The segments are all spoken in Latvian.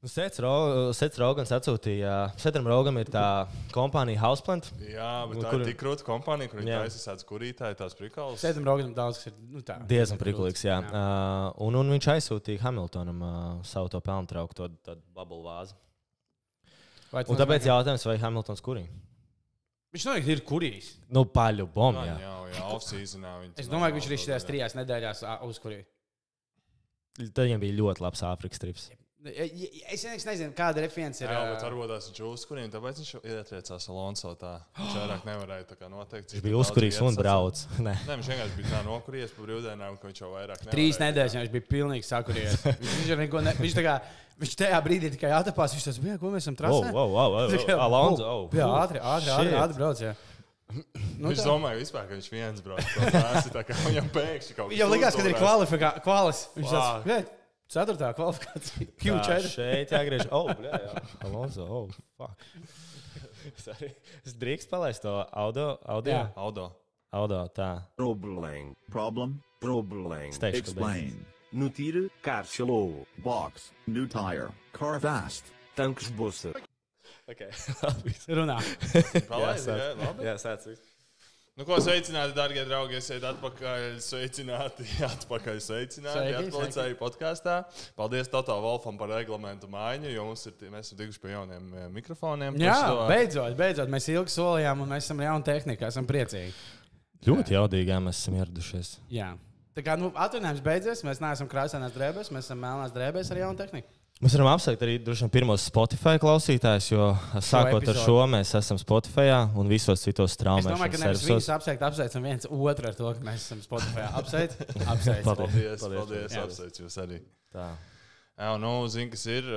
Sets Rogans atsūtīja, Setam Rogam ir tā kompānija Houseplant. Jā, bet tā ir tik krūta kompānija, kur viņi taisa tāds kurītāji, tās prikals. Setam Roganam daudz, kas ir tā. Diezgan prikulīgs, jā. Un viņš aizsūtīja Hamiltonam savu to pelnu trauku, to bubble vāzi. Un tāpēc jautājums, vai Hamiltons kurī? Viņš noteikti ir kurīs. Nu, paļu bom, jā. Jā, off-seasonā. Es domāju, ka viņš ir šajās 3 nedēļās uz kurī. Tad viņam bija ļoti labs Āfrikas trips. Es nezinu, kāda reference ir. Jā, bet varbūt tās viņš uzkurīja, tāpēc viņš ietriecās Alonso tā. Viņš vairāk nevarēja tā kā noteikt. Viņš bija uzkurīgs un brauc. Nē, viņš vienkārši bija tā nokurījies pa brīvdienām, ka viņš jau vairāk nevarēja. 3 nedēļas viņš bija pilnīgi sakurījies. Viņš tajā brīdī tikai atapās, viņš tas bija, ko mēs esam trasē. Alonso. Jā, ātri brauc, jā. Viņš domāja vispār, ka viņš viens brauc. Tā kā viņam pēkšņi kaut kas. Viņam likās, ka ir kvalis. Viņš tāds, 4. kvalifikācija. Q4. Šeit jāgriež. Jā. Alonso, fuck. Sorry. Es drīkst palaist to audio? Audio, tā. Problem. Explain. New tire, car slow. Box. New tire. Car fast. Tanks busa. Okay. Runā. Jā, sāc visu. Nu, ko sveicināti, dārgie draugi, esiet atpakaļ sveicināti atpolicēju podkāstā. Paldies Toto Wolfam par reglamentu maiņu, jo mēs esam tikuši pie jauniem mikrofoniem. Jā, beidzot, mēs ilgi solījām un mēs esam jauna tehnika, esam priecīgi. Ļoti jaudīgi, mēs esam ieradušies. Jā. Tā kā, atvainājums beidzies, mēs neesam krāsainās drēbēs, mēs esam melnās drēbēs ar jaunu tehniku. Mēs varam apsveikt arī droši vien pirmos Spotify klausītājus, jo sākot ar šo mēs esam Spotifyā un visos citos straumēšanas servisos. Es domāju, ka nevis viņus apsveicam viens otru ar to, ka mēs esam Spotifyā. Apsveic. Paldies, apsveic jūs arī. Tā. Jā, zinu, kas ir.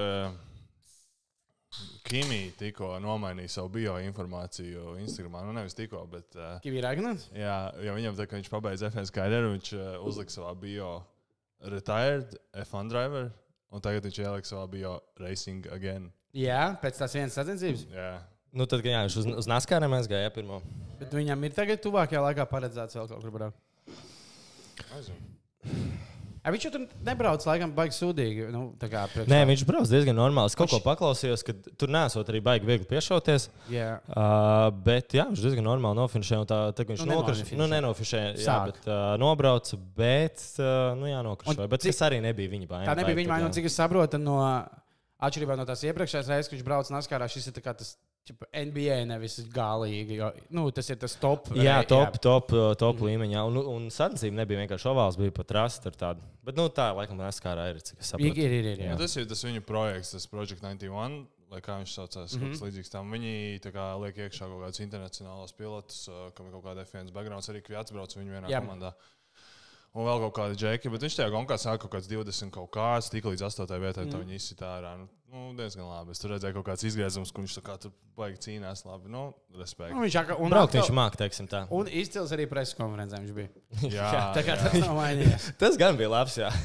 Kimi tikko nomainīja savu bioinformāciju Instagramā. Nevis tikko, bet... Kimi Ragnons? Jā, jo viņam tā, ka viņš pabeidz F1 karjeru, viņš uzlika savā bio retired F1 driver. Un tagad viņš ielika savā bio racing again. Jā, pēc tās vienas sacensības. Jā. Nu tad, jā, viņš uz NASCAR mēs gāja pirmo. Bet viņam ir tagad tuvākajā laikā paredzēts vēl kaut kur braukt. Viņš jau tur nebrauc, laikam, baigi sūdīgi. Nē, viņš brauc diezgan normāli. Es kaut ko paklausījos, ka tur nesot arī baigi viegli piešauties. Jā. Bet jā, viņš diezgan normāli nofinišēja. Un tā viņš nenofinšēja, jā, bet nobrauca, bet nokrišoja. Bet tas arī nebija viņa baina. Tā nebija viņa baina, cik es saprotu, atšķirībā no tās iepriekšējās reizes, ka viņš brauc NASCARā, šis ir tā kā tas NBA nevis galīgi, jo tas ir tas top. Jā, top līmeņā. Un sacensība nebija vienkārši ovāls, bija pat rast ar tādu. Bet tā, laikam, NASCARā ir, cik es saprotu. Ir. Tas ir tas viņu projekts, tas Project 91, vai kā viņš saucās, kaut kas līdzīgs tam. Viņi tā kā liek iekšā kaut kādus internacionālos pilotus, kam ir kaut kāda F1 backgrounds, arī Kviats brauc viņu vienā komandā. Un vēl kaut kādi džeki, bet viņš tajā gonkā sāka kaut kāds 20 kaut kāds, tika līdz 8. vietai, to viņi izsita ārā. Diezgan labi. Es tur redzēju kaut kāds izgriezums, ka viņš tā kā tur baigi cīnās labi. Respekt. Braukt viņš māk, teiksim tā. Un izcils arī preses konferencē viņš bija. Jā. Tā kā tas nav mainījies. Tas gan bija labs, jā.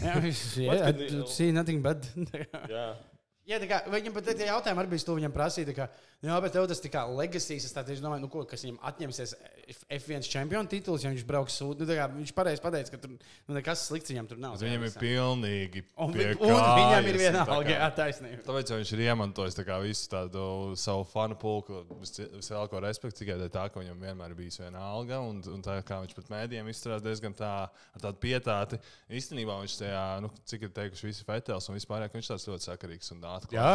Jā, see nothing but. Jā. Jā, tā kā viņam pat tie jautājumi arī bija stūri, viņam prasīja, tā kā, jā, bet tev tas tā kā legacies, es tā tieši domāju, kas viņam atņemsies F1 čempionu tituls, ja viņš brauks sūdi, viņš pareizi pateica, ka tur nekas slikts viņam tur nav. Viņam ir pilnīgi un viņam ir vienalga, jā, taisnība. Tāpēc viņš ir iemantojis tā kā visu tādu savu fanu pulku, vislielāko respektu tikai tā, ka viņam vienmēr ir bijis viena alga, un tā kā viņš pat mēdījiem izturās diezgan tā, ar tādu pietāti. Īstenībā viņš tajā, cik ir teikuši visi Fetels un vispār, ka viņš tāds ļoti sakarīgs un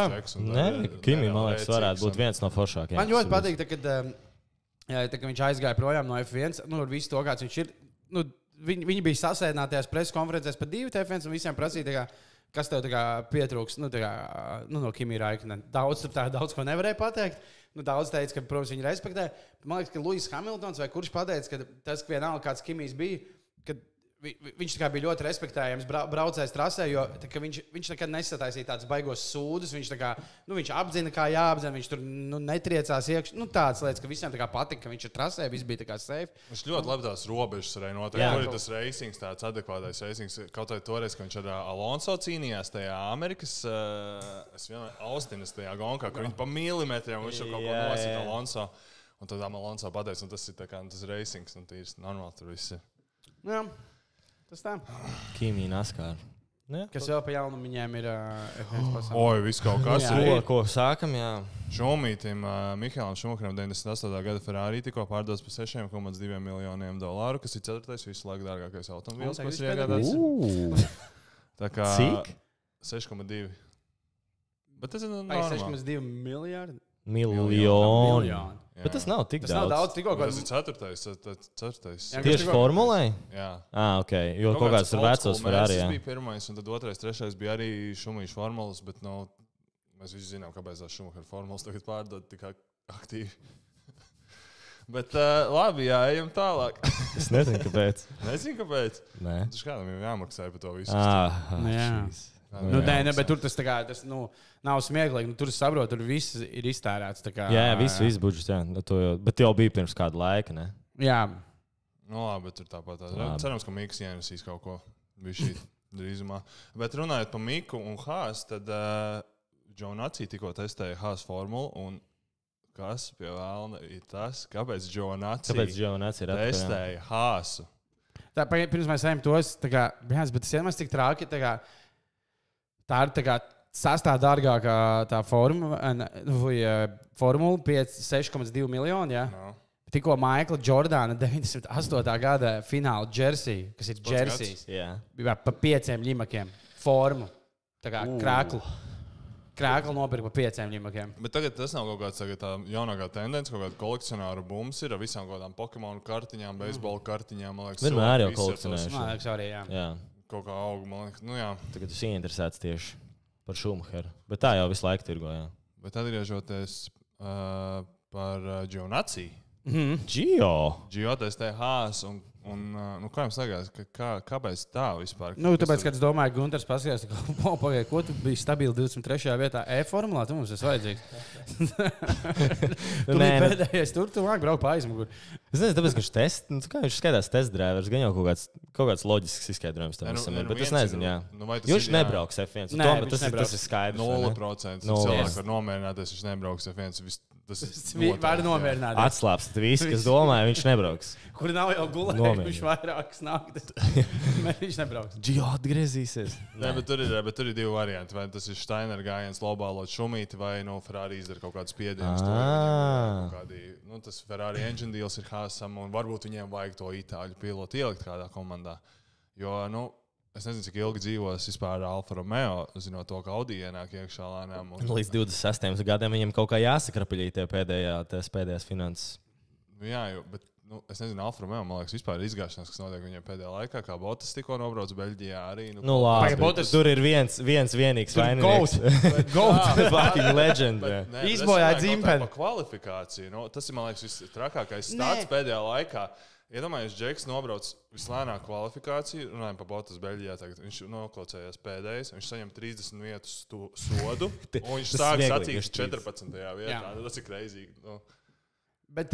Kimi, man liekas, varētu būt viens no foršākajiem. Man ļoti patīk, kad viņš aizgāja projām no F1, ar visu to, kāds viņš ir. Viņi bija sasēdinātajās preses konferencēs par 2 F1 un visiem prasīja, kas tev pietrūks no Kimi Raikkonen. Daudz ko nevarēja pateikt. Daudz teica, ka, protams, viņi respektē. Man liekas, ka Lewis Hamiltons vai kurš pateica, ka tas, ka vienalga kāds Kimijs bija, kad viņš bija ļoti respektējams braucējs trasē, jo viņš nekad nesataisīja tādus baigos sūdus. Viņš apzina, kā jāapzina, viņš tur netriecās iekšā. Tādas lietas, ka visiem patika, ka viņš ir trasē, viss bija safe. Viņš ļoti labi tās robežas arī noteikti. Tur ir tas racings, tāds adekvātais racings. Kaut vai toreiz, kad viņš ar Alonso cīnījās tajā Amerikas Austinas tajā gonkā, kur viņi pa milimetriem viņš kaut ko nosita Alonso. Un tad Alonso pateica, un tas ir tas racings, un tīrs normāli tur viss ir. Jā. Tas tā. Kimi NASCAR. Kas vēl pa jaunu viņiem ir F1 pasaulē? Oi, viss kaut kas ir. Ko sākam, jā. Šomītim Mihālam Šumacheram 98. gada Ferrari tikko pārdodas par $6,2 miljoniem, kas ir 4. visu laiku dārgākais automobīls, kas ir iegādāts. Tā kā 6,2. Bet tas ir normāli. 6,2 miljārdi? Miljoni. Bet tas nav tik daudz. Tas nav daudz, tikko kaut kas. Tas ir 4. Tieši formulē? Jā. Ok. Jo kaut kāds ir vecos Ferrari. Tas bija 1. un tad 2., 3. bija arī Šumīša formulas, bet mēs visi zinām, kāpēc tās Šumachera formulas tagad pārdod tik aktīvi. Bet labi, jā, ejam tālāk. Es nezinu, kāpēc. Nezinu, kāpēc? Nē. Tas kādam jau jāmaksā par to visu. Nē, bet tur tas nav smieklīgi. Tur es saprotu, tur viss ir iztērēts. Jā, viss budžets. Bet jau bija pirms kāda laika, ne? Jā. Labi, bet tur tāpat. Cerams, ka Miks ienesīs kaut ko šī drīzumā. Bet runājot par Miku un Haas, tad Giovinazzi tikko testēja Haas formulu. Un kas pie vēlna ir tas, kāpēc Giovinazzi testēja Haasu? Pirms mēs ejam tos, bet tas vienmēr tik trāki. Tā ir 6. dārgākā tā formula 6,2 miljoni. Ja? No. Tikko Maikla Jordāna 98. gada fināla jersey, kas ir jerseys, bija pa 5 ļimakiem formu. Tā kā krēklu nopirka pa 5 ļimakiem. Bet tagad tas nav kaut kāds tā jaunākā tendence, kaut kāda kolekcionāru bums ir ar visām kaut kādām Pokemonu kartiņām, beisbola kartiņām. Man liekas, vienmēr jau kolekcionējuši. Man liekas, arī, jā. Kaut kā auga, man liekas, jā. Tagad tas ieinteresēts tieši par Šumacheru. Bet tā jau visu laiku tirgo, jā. Bet atgriežoties par Giovinazzi. Gio testē Haas un kā jums liekas, kāpēc tā vispār? Tāpēc, kad es domāju, Gunters paskatās, ko tu biji stabili 23. vietā E-formulā, tu mums esi vajadzīgs. Tu biji pēdējais tur, tu vāk braukt pa aizmuguri. Es nezinu, tāpēc, ka viņš skatās testdrivers, gan jau kaut kāds loģisks izskaidrojums tam visam ir, bet es nezinu, jā. Jo viņš nebrauks F1, tas ir skaidrs. 0%. Cilvēki var nomierināties, viņš nebrauks F1. Var nomierināties. Atslāpst visi, kas domāja, viņš nebrauks. Kur nav jau gulējis, viņš vairākas naktis. Viņš nebrauks. Gio atgriezīsies. Nē, bet tur ir 2 varianti. Vai tas ir Steiner gājiens lobālot Šumīti, vai Ferrari izdara kaut kādu spiedienu. Tas Ferrari engine deals ir Haasam, un varbūt viņiem vajag to itāļu pilotu ielikt kādā komandā. Jo, es nezinu, cik ilgi dzīvos vispār Alfa Romeo, zinot to, ka Audi ienāk iekšā lēnām. Līdz 26 gadiem viņiem kaut kā jāsakrapiļī tie pēdējās finanses. Jā, bet es nezinu, Alfa Romeo, man liekas, vispār ir izgāšanās, kas notiek viņiem pēdējā laikā, kā Bottas tikko nobrauc Beļģijā arī. Labi, tur ir viens vienīgs vainīgs. Goat, fucking legend. Izbojāja dzimteni. Par kvalifikāciju. Tas ir, man liekas, vistrakākais stāsts pēdējā laikā. Iedomājieties, Džeks nobrauc vislēnāko kvalifikāciju, runājam par Bottas Beļģijā. Tagad viņš noklaucējās pēdējais, viņš saņem 30 vietu sodu, un viņš sāk sacīkst 14. vietā. Tas ir kreizīgi. Bet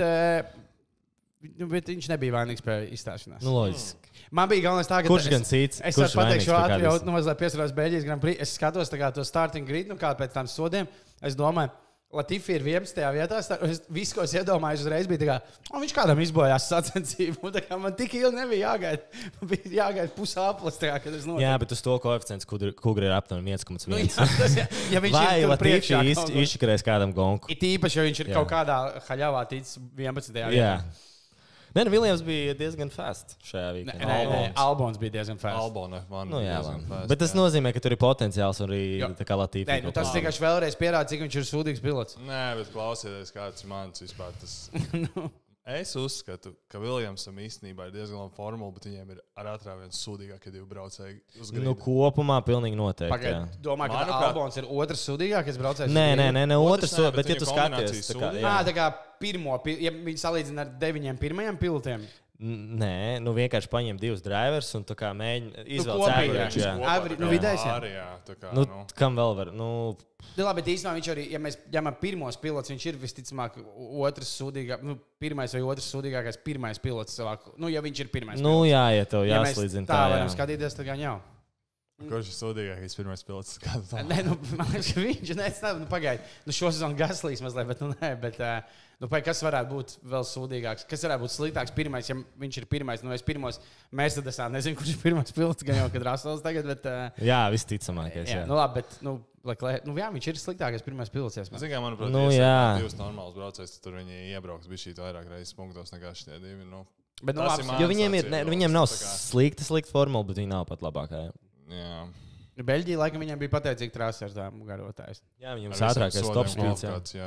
viņš nebija vainīgs pie izstāšanās. Loģiski. Man bija galvenais tā, ka kurš gan cits? Es varu pateikt šo ātri, jau mazliet piesarās Beļģijas Grand Prix. Es skatos to starting grid, kā pēc tam sodiem. Es domāju, Latifi ir 11. vietā. Viss, ko es iedomājos, uzreiz bija tā, ka viņš kādam izbojās sacensību. Man tik ilgi nebija jāgaida. Man bija jāgaida pusaplis, kad es noteicu. Jā, bet uz to koeficients Kugri ir aptuveni 1,1. Ja viņš vai Latifi izšķirēs kādam gonku? It īpaši, jo viņš ir kaut kādā haļavā ticis 11. vietā. Nē, Viljams bija diezgan fast šajā weekendā. Nē, Albons bija diezgan fast. Bet tas nozīmē, ka tur ir potenciāls arī Latifi. Nē, tas tikai vēlreiz pierāda, cik viņš ir sūdīgs pilots. Nē, bet klausieties, kāds ir mans vispār tas. Es uzskatu, ka Viljamsam īstenībā ir diezgan laba formula, bet viņiem ir ar atrāvienu sūdīgākie 2 braucēji uz grīdu. Kopumā pilnīgi noteikti. Pagaid, domā, ka Albons ir otrs sūdīgākais braucējs? Nē, otrs, bet ja tu skaties. Tā kā pirmo, ja viņi salīdzina ar 9 pirmajiem pilotiem. Nē, vienkārši paņem 2 drivers un mēģina izvēlēt average. Vidējais. Kam vēl var? Labi, bet īstenībā viņš arī, ja mēs ņemam pirmos pilotus, viņš ir visticamāk otrs sūdīgākais, pirmais vai otrs sūdīgākais pirmais pilots savā. Ja viņš ir pirmais. Jā, ja tev jāslīdzina tā. Tā varam skatīties, tā kā jau. Kurš ir sūdīgākais pirmais pilots? Nē, man liekas, ka viņš pagaidi. Šo sezonu Gaslīs mazliet, bet kas varētu būt vēl sūdīgāks? Kas varētu būt sliktāks pirmais, ja viņš ir pirmais? Es pirmos Mercedesā nezinu, kurš ir pirmais pilots, gan jau, kad Russells tagad, bet... Jā, visticamākais, jā. Bet, viņš ir sliktākais pirmais pilots. Es zinu, manuprāt, divas normālas braucējas, tad tur viņi iebrauks bišķīt vairāk reizes punktos nekā šitie divi. Bet, jo viņiem nav slikta formula, bet viņi nav pat labākā. Jā. Beļģija, laikam, viņam bija pateicīga trāsa ar tām garotājiem. Jā, viņam ātrākais top speeds.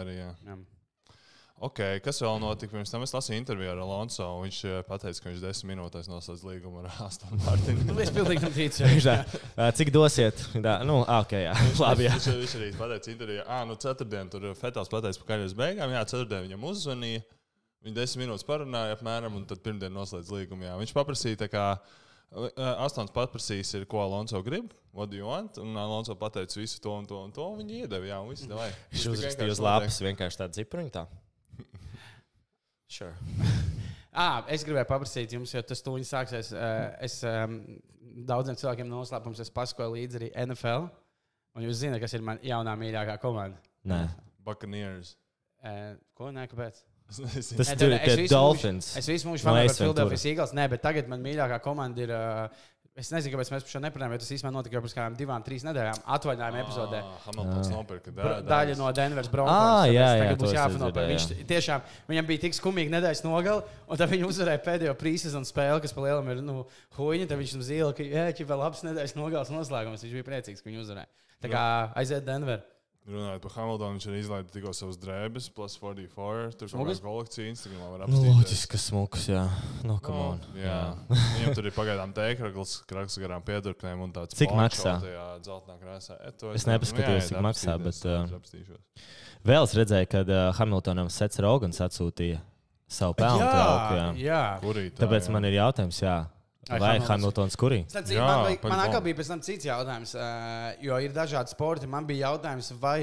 Ok, kas vēl notika pirms tam? Es lasīju interviju ar Alonso. Viņš pateica, ka viņš 10 minūtēs noslēdz līgumu ar Aston Martinu. Es pilnīgi tam ticu. Cik dosiet? Ok, jā. Labi, jā. Viņš arī pateica interviju. Ceturtdien tur Fetels pateica par karjeras beigām. Jā, ceturtdien viņam uzzvanīja. Viņi 10 minūtes parunāja apmēram, un tad pirmdien noslēdz līgumu. Jā. Viņš paprasīja tā kā... Astons paprasīs, ko Alonso grib, what do you want, un Alonso pateica visu to un to un to, un viņi iedeva, jā, un viss devai. Viņš uzrakstīja uz lapas vienkārši tādu zipuriņu tā? Sure. Es gribēju paprasīt jums, jo tas tūņi sāksies. Es daudziem cilvēkiem noslēpums, es pasakoju līdzi arī NFL, un jūs zināt, kas ir man jaunā mīļākā komanda? Nē. Buccaneers. Ko? Nē, kāpēc? Tas tur ir Dolphins. Es visu mūžu fanāju par Philadelphia Eagles. Nē, bet tagad man mīļākā komanda ir... Es nezinu, kāpēc mēs par šo neparunājam, jo tas īstenībā notika jau pirms kādām 2-3 nedēļām atvaļinājuma epizodē. Hamiltons nopirka daļa no Denveras Broncos. Jā, būs jāfano. Viņš tiešām, viņam bija tik skumīgi nedēļas nogali, un tad viņi uzvarēja pēdējo pre-season spēli, kas pa lielam ir, huīņa, tad viņš mums zīla, ka vēl labs nedēļas nogals noslēgums. Viņš bija priecīgs, ka viņi uzvarēja. Tā kā aiziet Denver. Runājot par Hamiltonu, viņš arī izlaida tikko savas drēbes, plus 44. Tur kaut kāda kolekcija Instagramā var apstīties. Loģiski, ka smuks, jā. Come on. Jā. Viņam tur ir pagaidām tēkragls, kraks garām piedurknēm un tāds cik maksā? Dzeltenā krāsā. Es nepaskatījos, cik maksā, bet vēl es redzēju, kad Hamiltonam Sets Rogans atsūtīja savu pelnu trauku. Jā. Tāpēc man ir jautājums, jā. Vai Hamiltons kurī? Man atkal bija pēc tam cits jautājums, jo ir dažādi sporti. Man bija jautājums, vai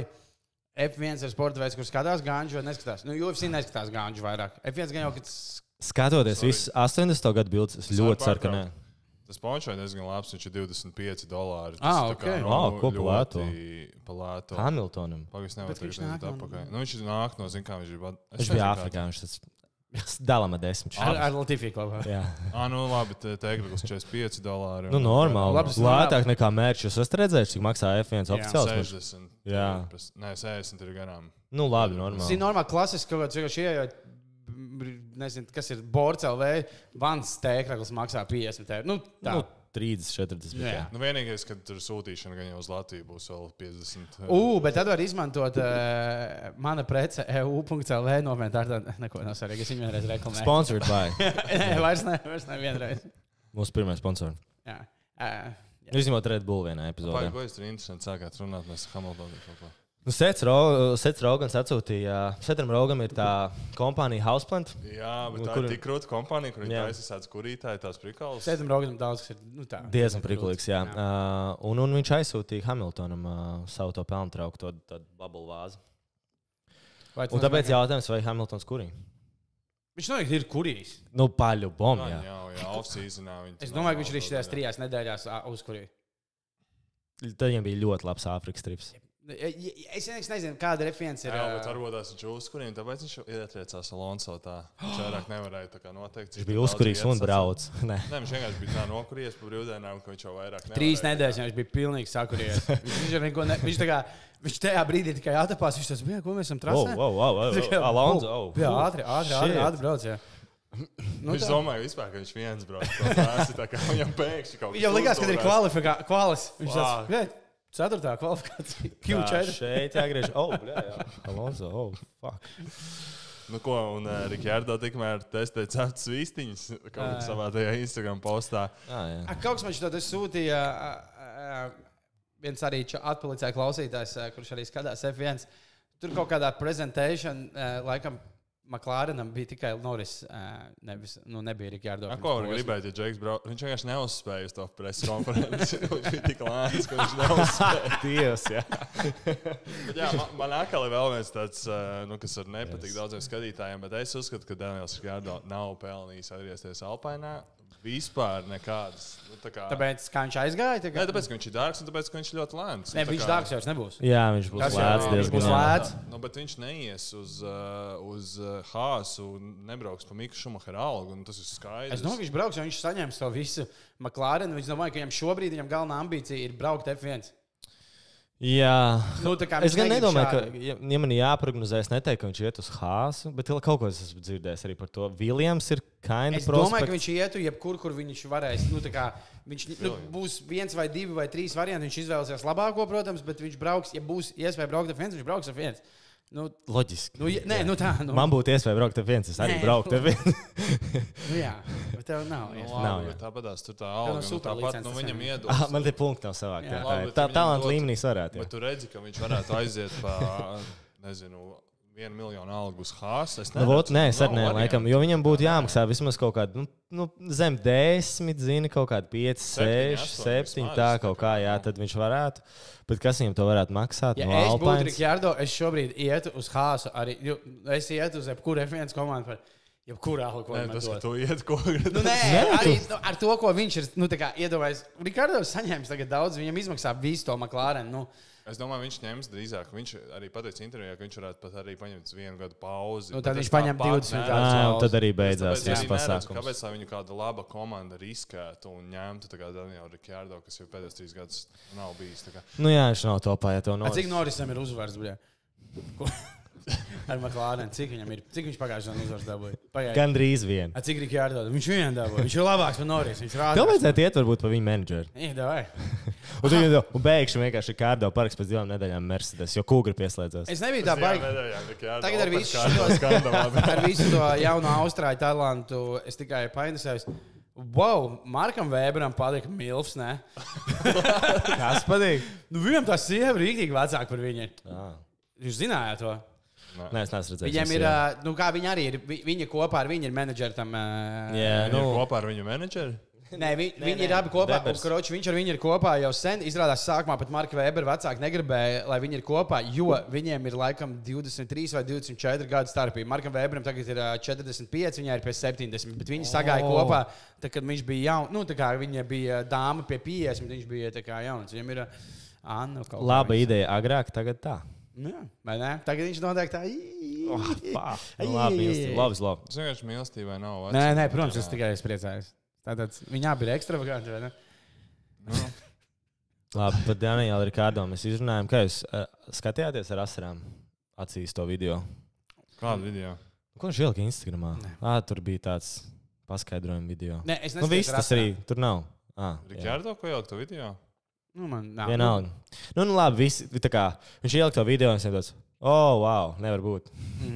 F1 ir sporta veids, kur skatās gāņģu vai neskatās. UFC neskatās gāņģu vairāk. F1 gan jau, kad... Skatoties visus 80. gadu bildes, es ļoti ceru, ka nē. Tas pončs vai diezgan labs, viņš ir $25. Ok. Ko palēto? Palēto. Hamiltonam. Pagaidzi nevar tagad atpakaļ. Viņš nāk no, zin kā viņš ir... Viņš bija Āfrikā, viņš tas... Dalama 10. Ar Latifiju klubā. Jā. Labi, tēkragls $45. Normāli. Lētāk nekā mērķis. Jūs esat redzējuši, cik maksā F1 oficiāls? 60. Jā. Nē, 60 ir garām. Tas Labi, ir normāli. normāli klasiski, kaut kāds vienkārši ieejot, nezinu, kas ir Bords LV, vans tēkragls maksā $50. Tā. 30, 40. Jā. Vienīgais, kad tur sūtīšana gan jau uz Latviju būs vēl 50. Bet tad var izmantot mana prece EU.lv novienot ar tādu, neko nav svarīgi, es viņu vienreiz reklamēju. Sponsored by. Nē, vairs ne vienreiz. Mūsu pirmais sponsors. Jā. Izņemot Red Bull vienā epizodē. Ko es tur interesanti sākāt runāt, mēs Hamiltonu kaut ko. Sets Rogans atsūtīja. Setam Rogam ir tā kompānija Houseplant. Jā, bet tā ir tik krūta kompānija, kur viņi taisa tāds kurītāji, tās prikals. Setam Roganam daudz, kas ir tā. Diezgan prikulīgs, jā. Un viņš aizsūtīja Hamiltonam savu to pelnu trauku, to bubble vāzi. Un tāpēc jautājums, vai Hamiltons kurī? Viņš noteikti ir kurīs. Paļu bomb, jā. Jā, off-seasonā. Es domāju, ka viņš arī šajās 3 nedēļās uzkurī. Tad viņam bija ļoti labs Āfrikas trips. Es nezinu, kāda F1 ir. Jā, bet varbūt tas viņš uzkurīja, tāpēc viņš ietriecās Alonso tā. Viņš vairāk nevarēja tā kā noteikt. Viņš bija uzkurījis un brauc. Nē, viņš vienkārši bija tā nokurījies pa brīvdienām, ka viņš jau vairāk nevarēja. 3 nedēļas viņš bija pilnīgi sakurījies. Viņš tajā brīdī tikai atapās, viņš tas bija, ko mēs esam trasē. Alonso. Jā, ātri brauc, jā. Viņš domāja vispār, ka viņš viens brauc. Tā kā viņam pēkšņi kaut kas. Viņam likās, ka ir kvalis. Viņš tāds, 4. kvalifikācija. Q4. Šeit jāgriež. Alonso, fuck. Ko, un Rikārdo tikmēr testēja ceptas vīstiņas savā tajā Instagram postā. Kaut kas man šito sūtīja, viens arī atpalicēja klausītājs, kurš arī skatās F1. Tur kaut kādā presentation, laikam, McLarenam bija tikai Norris, nebija Rikārdo. Ko var gribēt, ja Džeks brauc? Viņš vienkārši neuzspēja uz to preses konferenci. Viņš bija tik lēns, ka viņš neuzspēja. Tiesa, jā. Jā, man atkal ir vēl viens tāds, kas var nepatikt daudziem skatītājiem, bet es uzskatu, ka Daniels Rikārdo nav pelnījis atgriezties Alpainā. Vispār nekādas. Tāpēc, kā viņš aizgāja? Nē, tāpēc, ka viņš ir dārgs un tāpēc, ka viņš ir ļoti lēns. Nē, viņš dārgs jau nebūs. Jā, viņš būs lēts diezgan lēts. Bet viņš neies uz Haasu un nebrauks pa Miku Šumahera algu, un tas ir skaidrs. Es domāju, viņš brauks, jo viņš saņems to visu McLaren. Viņš domāja, ka viņam šobrīd galvenā ambīcija ir braukt F1. Jā, es gan nedomāju, šādi. ja man jāprognozē, es neteiktu, ka viņš iet uz Haasu, bet kaut ko es esmu dzirdējis arī par to. Viljams ir kind of prospekts. Es domāju, ka viņš ietu jebkur, kur viņš varēs. Viņš būs 1 vai 2 vai 3 varianti. Viņš izvēlēsies labāko, protams, bet viņš brauks, ja būs iespēja braukt ar viens, viņš brauks ar viens. Loģiski. Man būtu iespēja braukt ar viens, es arī brauktu ar viens. Jā, bet tev nav. Tāpatās tur tā alga. Tāpat viņam iedod. Man tie punkti nav savākt. Tā talanta līmenī varētu. Bet tu redzi, ka viņš varētu aiziet pa, nezinu, 1 miljonu algu uz Haasu. Nē, es arī laikam, jo viņam būtu jāmaksā vismaz kaut kāda, zem 10, zini, kaut kāda 5, 6, 7, tā kaut kā, jā, tad viņš varētu. Bet kas viņam to varētu maksāt? Ja es būtu Ricciardo, es šobrīd ietu uz Haasu arī, es ietu uz jebkuru F1 komandu par jebkuru algu, ko man dod. Tas, ka tu iet, ko arī ar to, ko viņš ir, iedomājies. Ricciardo saņēmis tagad daudz, viņam izmaksā visu to McLaren, Es domāju, viņš ņems drīzāk. Viņš arī pateica intervijā, ka viņš varētu pat arī paņemt 1 gadu pauzi. Tad viņš paņem 20 gadus. Tad arī beidzās šis pasākums. Kāpēc viņu kāda laba komanda riskētu un ņemtu Danielu Ricciardo, kas jau pēdējos 3 gadus nav bijis? Jā, viņš nav topā, ja to Norris. Cik Norrisam ir uzvars, bļā? Ar McLaren, cik viņam ir? Cik viņš pagājušajā uzvaras dabūja? Gandrīz 1. Cik Ricciardo? Viņš vien dabūja. Viņš ir labāks par Norris. Tev vajadzētu iet varbūt pa viņu menedžeru. Un beigšu vienkārši Ricciardo paraks pēc 2 nedēļām Mercedes, jo Kūgra pieslēdzās. Es nebiju tā baigi. Tagad ar visu to jauno Austrāļu talantu es tikai painteresējos. Wow, Markam Weberam patīk Milfs, ne? Kas patīk? Viņam tā sieva ir rīktīgi vecāka par viņu. Jūs zinājāt to? Nē, es neesmu redzējis. Viņam ir, kā viņi arī ir, viņa kopā ar viņu ir menedžeri tam. Kopā ar viņu menedžeri? Nē, viņi ir abi kopā. Viņš ar viņu ir kopā jau sen. Izrādās, sākumā pat Marka Webera vecāki negribēja, lai viņi ir kopā, jo viņiem ir laikam 23 vai 24 gadu starpība. Markam Weberam tagad ir 45, viņai ir pie 70, bet viņi sagāja kopā, tad, kad viņš bija jauns. Tā kā viņa bija dāma pie 50, viņš bija tā kā jauns. Viņam ir Anna kaut kā. Laba ideja agrāk, tagad tā. Jā, vai ne? Tagad viņš noteikti tā. Labi. Es vienkārši mīlestībai nav. Nē, protams, es tikai priecājos. Tātad viņi abi ir ekstravaganti, vai ne? Labi, pat Daniela Ricciardo mēs izrunājam. Kā jūs skatījāties ar asarām acīs to video? Kādu video? Ko viņš ielika Instagramā? Tur bija tāds paskaidrojuma video. Nē, es nezinu. Viss tas arī tur nav. Ricciardo, ko ielika to video? Man nav. Vienalga. Labi, tā kā viņš ielika to video un es tāds, wow, nevar būt.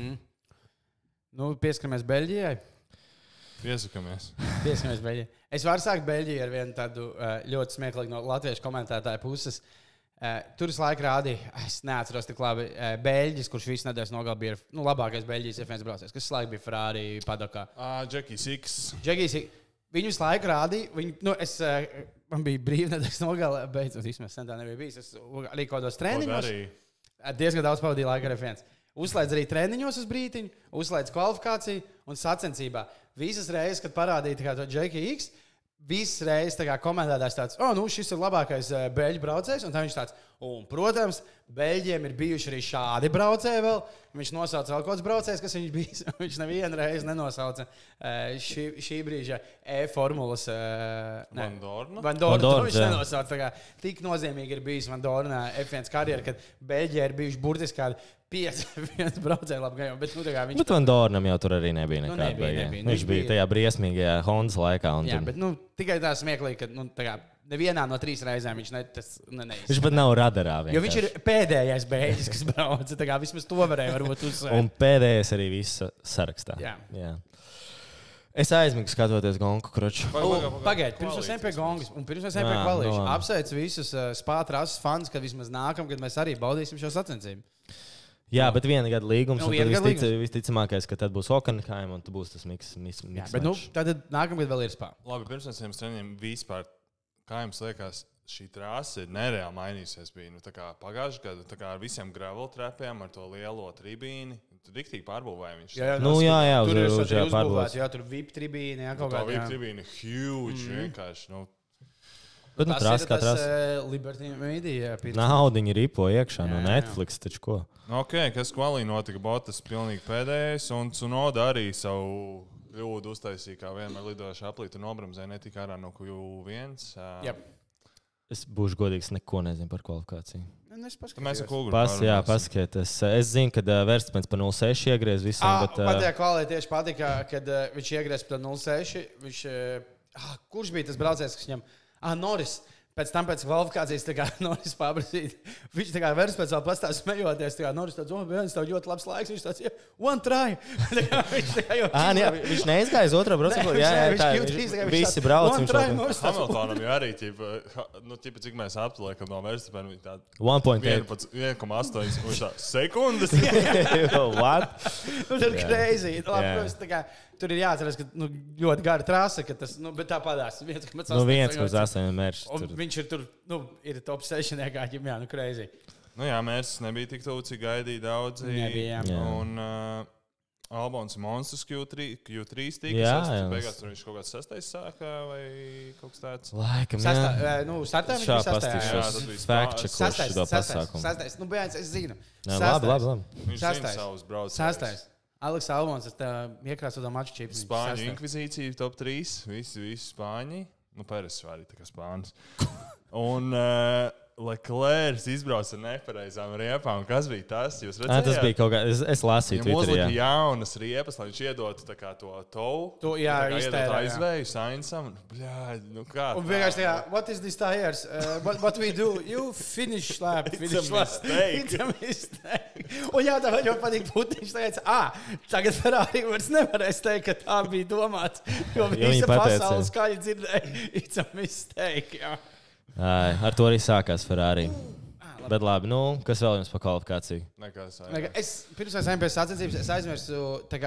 Pieskaramies Beļģijai. Piesakamies Beļģijai. Es varu sākt Beļģiju ar vienu tādu ļoti smieklīgu no latviešu komentētāju puses. Tur es laiku rādīju, es neatceros tik labi, Beļģis, kurš visu nedēļas nogalē bija labākais Beļģijas F1 braucējs, kas laiku bija Ferrari padokā. Jackie Six. Viņu visu laiku rādīja. Man bija brīvnedēļas nogalē, beidzot, vismaz sen tā nebija bijis. Es arī kaut kādos treniņos. Diezgan daudz pavadīju laiku ar F1. Uzslēdz arī treniņos uz brītiņu, uzslēdz kvalifikāciju un sacensībā. Visas reizes, kad parādīja to JKX, visas reizes komentētājs tāds, šis ir labākais beļģu braucējs. Un tā viņš tāds, un, protams, Beļģiem ir bijuši arī šādi braucēji vēl. Viņš nosauca vēl kaut kāds braucējs, kas viņš bija. Viņš nevienu reizi nenosauca šī brīža e-formulas. Van Dorna. Viņš nenosauca. Tik nozīmīgi ir bijis Van Dorna F1 karjera, kad Beļģijā ir bijuši burtiski kādi 5 braucēji labgājumi. Bet Van Dornam jau tur arī nebija nekāda. Viņš bija tajā briesmīgajā Hondas laikā. Jā, bet tikai tā smieklīgi, ka nevienā no 3 reizēm viņš neizsaka. Viņš pat nav radarā. Jo viņš ir pēdējais beigts, kas brauc. Tā kā vismaz to varēja varbūt uzsvērt. Un pēdējais arī viss sarakstā. Jā. Es aizmigu skatoties Gonku kroču. Pagaidiet, pirms mēs ejam pie Gongas un pirms mēs ejam pie kvalīšu. Apsveicu visus Spātras fans, ka vismaz nākamgad mēs arī baudīsim šo sacensību. Jā, bet viena gada līgums. Visticamākais, ka tad būs Hockenheim un tu būs tas miks. Bet tad nākamgad vēl ir Spā. Labi, pirms mēs ejam treniņiem vispār. Kā jums liekas, šī trāsa ir nereāli mainījusies? Pagājušajā gadā ar visiem gravel trepiem, ar to lielo tribīni, Tur diktīgi pārbūvēja viņš. Jā, uz pārbūvēts. Jā, tur VIP tribīne, jā, kaut kā. Tā VIP tribīne huge, vienkārši, Bet, tas ir tas Liberty Media. Naudiņi ripo iekšā no Netflix, taču ko? Ok, kas kvalī notika? Bottas pilnīgi pēdējais, un Tsunoda arī savu kļūdu uztaisīja, kā vienmēr lidojuši aplīt un nobremzēja, netika ārā no Q1. Es būšu godīgs, neko nezinu par kvalifikāciju. Mēs paskatieties. Es zinu, ka Verstapens pa 0,6 iegriez visiem, bet... Man tajā kvalē tieši patika, kad viņš iegriez pa 0,6. Kurš bija tas braucējs, kas viņam... Norris. Pēc tam pēc kvalifikācijas Norris paprasīja. Viņš Verstapens vēl pastāv smejoties. Norris tāds, viens tev ļoti labs laiks. Viņš tāds, one try. Viņš neizgāja uz otro braucienu. Visi brauc. Hamiltonam jau arī, cik mēs aptliekam no Verstapena, viņi tādi 1,8 sekundes. What? Tas ir crazy. Tur ir jāatcerās, ka ļoti gara trasa, ka tas, bet tā padās. 1,8 mērķis. Viņš ir tur, ir top 6 nekāķim, crazy. Mērķis nebija tik tuvu, cik gaidīja daudzi. Nebija, jā. Un Albons Monsters Q3 tika. Beigās tur viņš kaut kāds 6. sākā vai kaut kas tāds. Laikam, startā viņš bija 6. Fact-check šo pasākumu. 6. Bērns, es zinu. Labi. Viņš zina savus braucējus. 6. Aleks Albons, iekrāsot to maču čipu. Spāņu inkvizīcija top 3. Visi Spāņi. Peres arī tā kā Spānis. Un Leclerc izbrauca ar nepareizām riepām. Kas bija tas? Jūs redzējāt? Tas bija kaut kā, es lasīju Twitterī. Viņam uzlika jaunas riepas, lai viņš iedotu tā kā to tovu. Iztērē. Aizvēju Sainsam. Kā? Un vienkārši what is this tires? What we do? You finish lap. It's a mistake. Un tā vēl ļoti patīk Putiņš teica, tagad Ferrari vairs nevarēs teikt, ka tā bija domāts. Jo visa pasaule skaļi dzirdēja. It's a mistake, jā. Ar to arī sākās Ferrari. Bet labi, kas vēl jums par kvalifikāciju? Nekas. Pirms mēs ejam pie sacensības, es aizmirsu,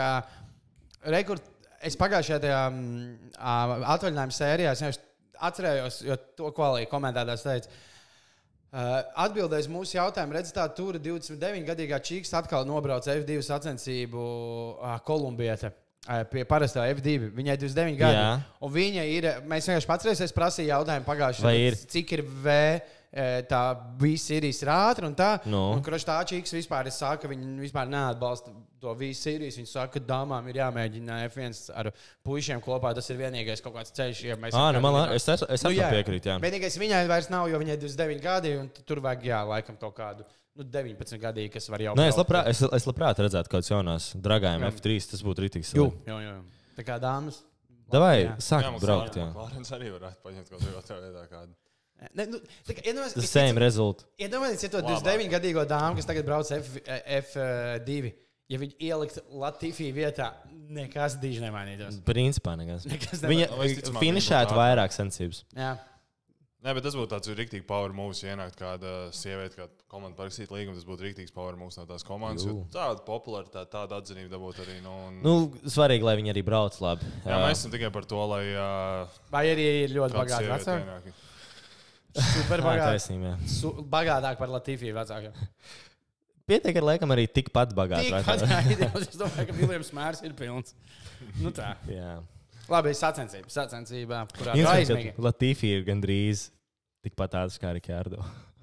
es pagājušajā atvaļinājuma sērijā, es atcerējos, jo to kvalī komentētājs teica, atbildēs mūsu jautājumu, redzat, Tūra 29-gadīgā Čīks atkal nobrauca F2 sacensību Kolumbiete. Pie parastā F2. Viņai 29 gadi. Jā. Un viņa ir, mēs vienkārši patreiz prasīju jautājumu pagājušajā, cik ir V, tā V-series ir ātra un tā. Un kroši tā Čīks vispār saka, viņi vispār neatbalsta to V-series. Viņi saka, ka dāmām ir jāmēģina F1 ar puišiem kopā. Tas ir vienīgais kaut kāds ceļš. Ja es piekrītu, jā. Vienīgais viņai vairs nav, jo viņai 29 gadi un tur vajag, laikam kaut kādu. 19 gadīgi, kas var jau būt. Es labprāt redzētu kādas jaunās dragājiem F3. Tas būtu rītīgs. Jā. Tā kā dāmas. Davai, sākam braukt. Klārens arī varētu paņemt kaut kādā vietā kādu. The same result. Iedomājieties, ja to 29-gadīgo dāmu, kas tagad brauc F2, ja viņi ielikt Latifi vietā, nekas diži nemainītos. Principā nekas. Viņa finišētu vairāk sensības. Jā. Nē, bet tas būtu tāds rīktīgi power moves, ja ienākt kāda sieviete, kāda komanda parakstīt līgumu, tas būtu rīktīgs power moves no tās komandas. Tāda popularitāte, tāda atzinība dabūt arī. Svarīgi, lai viņi arī brauc labi. Jā, mēs esam tikai par to, lai... Vai arī ir ļoti bagāti vecāki? Super bagāti. Bagātāk par Latifi vecākiem. Pietiek ar laikam arī tikpat bagāti. Es domāju, ka Viljams Mērs ir pilns. Tā. Jā. Labi, sacensībā, kurā ir aizmīgi. Latifi ir gandrīz tikpat tāds kā Rikārdo.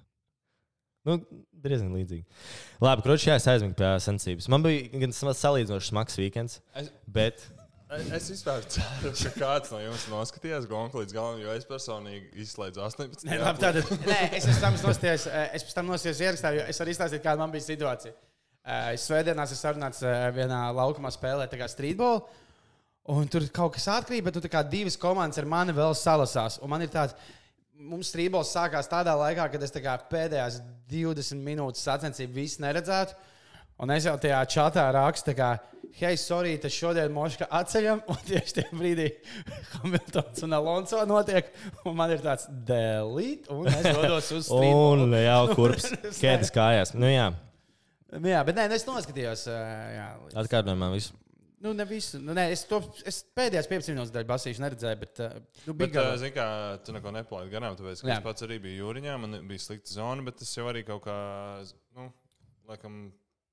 Diezgan līdzīgi. Labi, kroči, es aizmīgi pie sacensības. Man bija gan salīdzinoši smags weekends, bet... Es vispār ceru, ka kāds no jums noskatījās gonku līdz galam, jo es personīgi izslēdzu 18. Es pēc tam nosījos ierakstā, jo es varu izstāstīt, kāda man bija situācija. Svētdienās es sarunāts vienā laukumā spēlē streetball. Un tur kaut kas atkrīt, bet divas komandas ar mani vēl salasās. Un man ir tāds, mums streetballs sākās tādā laikā, kad es pēdējās 20 minūtes sacensību visu neredzētu. Un es jau tajā čatā rakstu, hei, sorry, tas šodien moška atceļam. Un tieši tajā brīdī Hamiltons un Alonso notiek. Un man ir tāds delete, un es dodos uz streetballu. Un jau kurps, kēdes kājās. Jā, bet es noskatījos. Atkārtojumā visu. Ne visu. Es pēdējās 15 minūtes daļu basīšu neredzēju, bet zini kā, tu neko nepalaidi garām, tāpēc, ka es pats arī biju jūriņā, man bija slikta zona, bet tas jau arī kaut kā, laikam,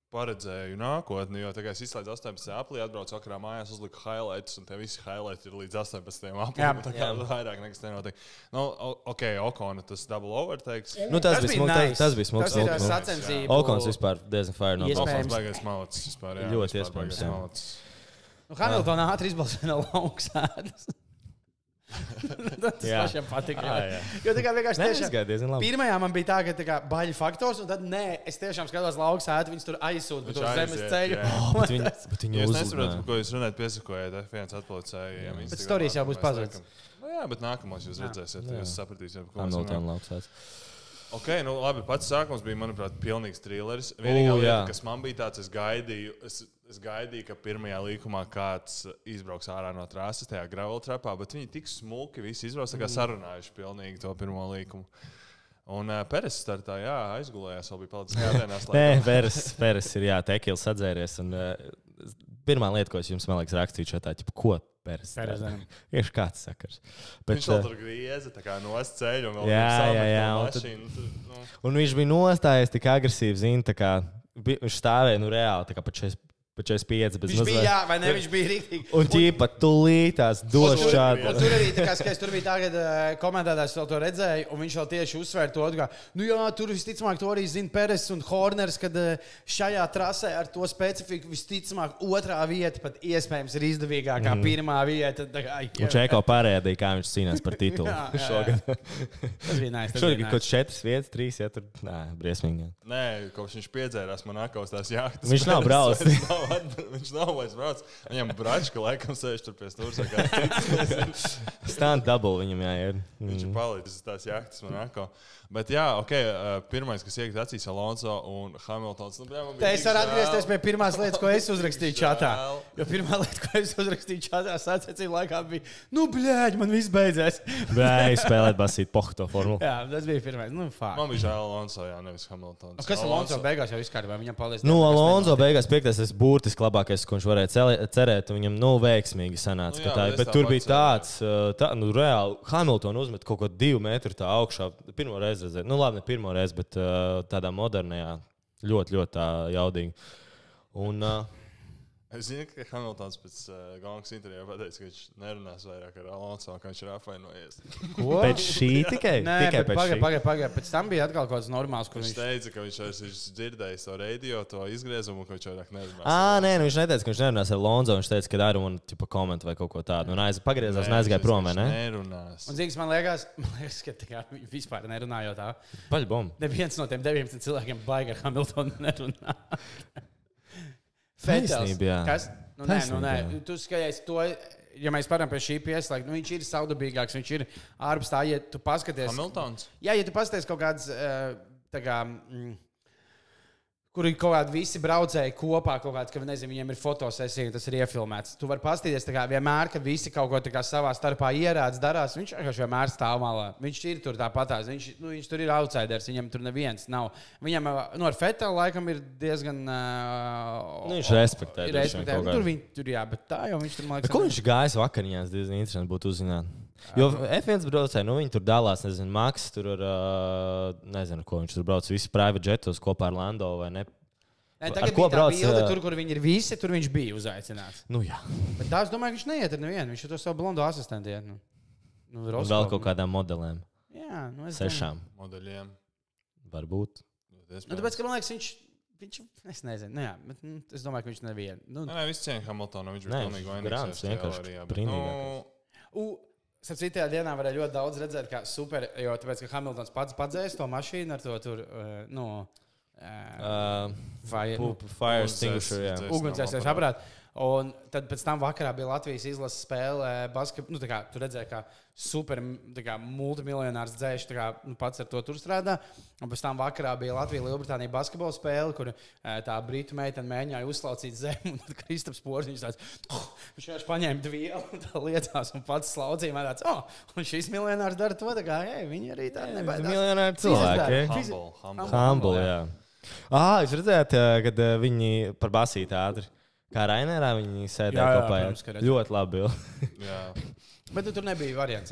paredzēju nākotni, jo tagad es izslēdzu 18. aprīlī, atbraucu vakarā mājās, uzliku highlights, un tie visi highlights ir līdz 18. aprīlim. Tā kā vairāk nekas nenotiek. Okona tas double overtakes. Tas bija smuks. Tas ir sacensību. Okons vispār diezgan fire. Okons baigais malacis vispār. Ļoti iespējams. Hamiltonā ātri izbalsoja no lauksēdas. Tas pašiem patīk. Jo tā kā vienkārši tiešām pirmajā man bija tā, ka tā kā baļu faktors, un tad es tiešām skatos lauksētu, viņus tur aizsūta pa to zemes ceļu. Bet viņi es nesaprotu, ko jūs runājat, piesakojat F1 atpolicējiem. Bet storijas jau būs pazuds. Jā, bet nākamos jūs redzēsiet, jūs sapratīsiet, ko Hamilton lauksēts. Ok, labi, pats sākums bija, manuprāt, pilnīgs trilleris. Vienīgā lieta, kas man bija tāds, es gaidīju, ka pirmajā līkumā kāds izbrauks ārā no trases tajā gravel trapā, bet viņi tik smuki visi izbrauc, tā kā sarunājuši pilnīgi to pirmo līkumu. Un Peres startā, aizgulējās, vēl bija palicis kādēnās. Nē, Peres ir, Tekils atzēries. Un pirmā lieta, ko es jums, man liekas, rakstīju šatā, ko Peres. Tieši kāds sakars. Viņš vēl tur grieza, tā kā nost ceļu un vēl mašīnu. Un viņš bija nostājies tik agresīvi, zina, tā kā viņš stāvēja, reāli, tā kā pa 45, bet viņš bija, vai ne, viņš bija rīktīgi. Un tīpa tulītās dos šādu. Un tur arī, tā kā skaidrs, tur bija tā, kad komentētājs vēl to redzēja, un viņš vēl tieši uzsvēra to, ka, tur visticamāk to arī zina Peres un Horners, kad šajā trasē ar to specifiku visticamāk otrā vieta pat iespējams ir izdevīgākā pirmā vieta. Un Čeko parēdīja, kā viņš cīnās par titulu šogad. Tas bija nice. Šogad ir kaut 4 vietas, 3, tur, briesmīgi. Nē, kopš viņš piedzērās Monakos tās jahtas. Viņš nav braucis. Viņš nav vairs brauc. Viņam bračka laikam sēž tur pie stūrs. Stand double viņam jāiet. Viņš ir palicis tās jahtas Monako. Bet pirmais, kas iekļūt acīs Alonso un Hamiltons. Te es varu atgriezties pie pirmās lietas, ko es uzrakstīju čatā. Jo pirmā lieta, ko es uzrakstīju čatā sacensību laikā bija, man viss beidzēs. Bēj spēlēt basīt pohto formulu. Jā, tas bija pirmais. Man bija žēl Alonso, nevis Hamiltons. Kas Alonso beigās jau izkārtībā? Viņam paldies. Alonso beigās 5. tas būtiski labākais, ko viņš varēja cerēt. Viņam veiksmīgi sanāca. Bet tur bija tāds, reāli Hamilton uzmet kaut ko 2 metru tā augšā. Pirmo reizi redzēt. Labi, ne pirmo reizi, bet tādā modernajā ļoti, ļoti tā jaudīgi. Un... Es zinu, ka Hamiltons pēc Gongas intervijā pateica, ka viņš nerunās vairāk ar Alonso, ka viņš ir apvainojies. Ko? Pēc šī tikai? Nē, tikai pagaid. Pēc tam bija atkal kaut kāds normāls, kur viņš teica, ka viņš dzirdēja to radio, to izgriezumu, ka viņš vairāk nerunās. Viņš neteica, ka viņš nerunās ar Alonso, viņš teica, ka arī man komentu vai kaut ko tādu. Un pagriezās un aizgāja prom, vai ne? Nerunās. Un zīgs, man liekas, ka tā kā vispār nerunājo tā. Paļbom. Neviens no tiem 19 cilvēkiem baigi ar Hamiltonu nerunā. Taisnība, jā. Kas? Nē. Tu skaties to, ja mēs param pie šī pieslēgt, viņš ir saudabīgāks, viņš ir ārpus tā, ja tu paskaties. Hamiltons? Jā, ja tu paskaties kaut kāds, kur ir kaut kādi visi braucēji kopā, kaut kāds, ka, nezinu, viņiem ir fotosesija, tas ir iefilmēts. Tu vari paskatīties, vienmēr, kad visi kaut ko savā starpā ierāds darās, viņš vienmēr stāv malā. Viņš ir tur tāpatās, viņš tur ir outsiders, viņam tur neviens nav. Viņam ar Fetelu laikam ir diezgan... viņš respektē. Tur jā, bet tā jau viņš tur mākslinieks. Ko viņš gājis vakariņās, diezgan interesanti būtu uzzināt. Jo F1 braucēji, viņi tur dalās, nezinu, Maks tur ar, nezinu, ko viņš tur brauc, visi private jetos kopā ar Lando vai ne. Tagad bija tā bilde, tur, kur viņi ir visi, tur viņš bija uzaicināts. Jā. Bet tā, es domāju, ka viņš neiet ar nevienu, viņš ir to savu blondo asistentu iet. Vēl kaut kādām modelēm. Jā, es 6 modeļiem. Varbūt. Tāpēc, ka man liekas, viņš es nezinu, bet es domāju, ka viņš nevienu. Nē, viss cien Hamiltonu, viņš bija pilnīgi vainīgs. Vienkārši brīnīgākais. Citajā dienā varēja ļoti daudz redzēt, kā super, jo tāpēc, ka Hamiltons pats padzēs to mašīnu ar to tur, fire extinguisher, ugunsdzēsēs aparātu. Un tad pēc tam vakarā bija Latvijas izlases spēle basketbolā. Tu redzēji, kā super multimiljonārs dzēš, pats ar to tur strādā. Un pēc tam vakarā bija Latvija-Lielbritānija basketbola spēle, kur tā brītu meitene mēģināja uzslaucīt zemi. Un tad Kristaps Porziņš viņš vienkārši paņēma dvielu un tā liecās un pats slaucīja. Un šis miljonārs dara to, viņi arī tā nebaidās. Miljonāri cilvēki. Humble, jā. Jūs redzējāt, kad viņi par basīti ātri. Kā Rainerā viņi sēdēja kopā. Ļoti labi. Bet tur nebija variants.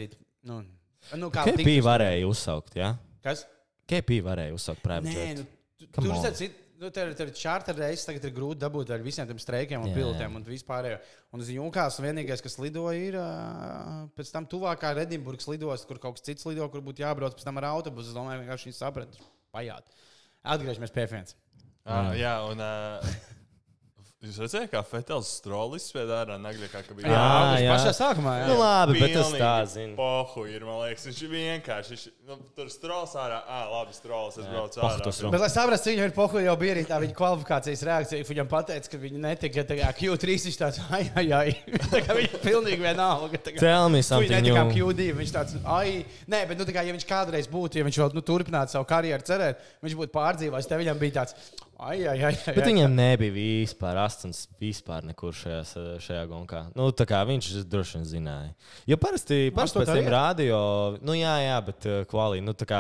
KP varēja uzsaukt, jā? Kas? KP varēja uzsaukt private jet. Tur redzēt, Nu, tur čārter reizes tagad ir grūti dabūt ar visiem tiem streikiem un pilotiem un vispārējo. Un uz Junkās vienīgais, kas lidoja, ir pēc tam tuvākā Edinburgas lidosta, kur kaut kas cits lido, kur būtu jābrauc pēc tam ar autobusu. Es domāju, vienkārši viņi saprata. Pajāt. Atgriežamies pie F1. Jā, un jūs redzējāt, kā Fetels Strolis spēj ārā nagļakā, ka bija pašā sākumā. Jā. Nu, labi, bet tas tā zina. Pohu ir, man liekas, viņš vienkārši, tur Strols ārā, labi, Strols, es braucu ārā. Bet, lai saprastu, viņam ir pohu jau bija arī tā viņa kvalifikācijas reakcija, viņam pateica, ka viņi netika, tā kā Q3 viņš tāds, tā kā viņa pilnīgi vienalga. Tell me something new. Viņa netika Q2, viņš tāds, nē, bet, nu, tā kā, ja viņš kādreiz būtu, ja viņš vēl, turpinātu savu karjeru cerēt, viņš būtu pārdzīvājis, te viņam bija tāds, Bet viņam nebija vispār astoņas, vispār nekur šajā gonkā. Nu, tā kā viņš droši vien zināja. Jo parasti pēc tiem rādio, nu jā, bet kvalī, nu tā kā,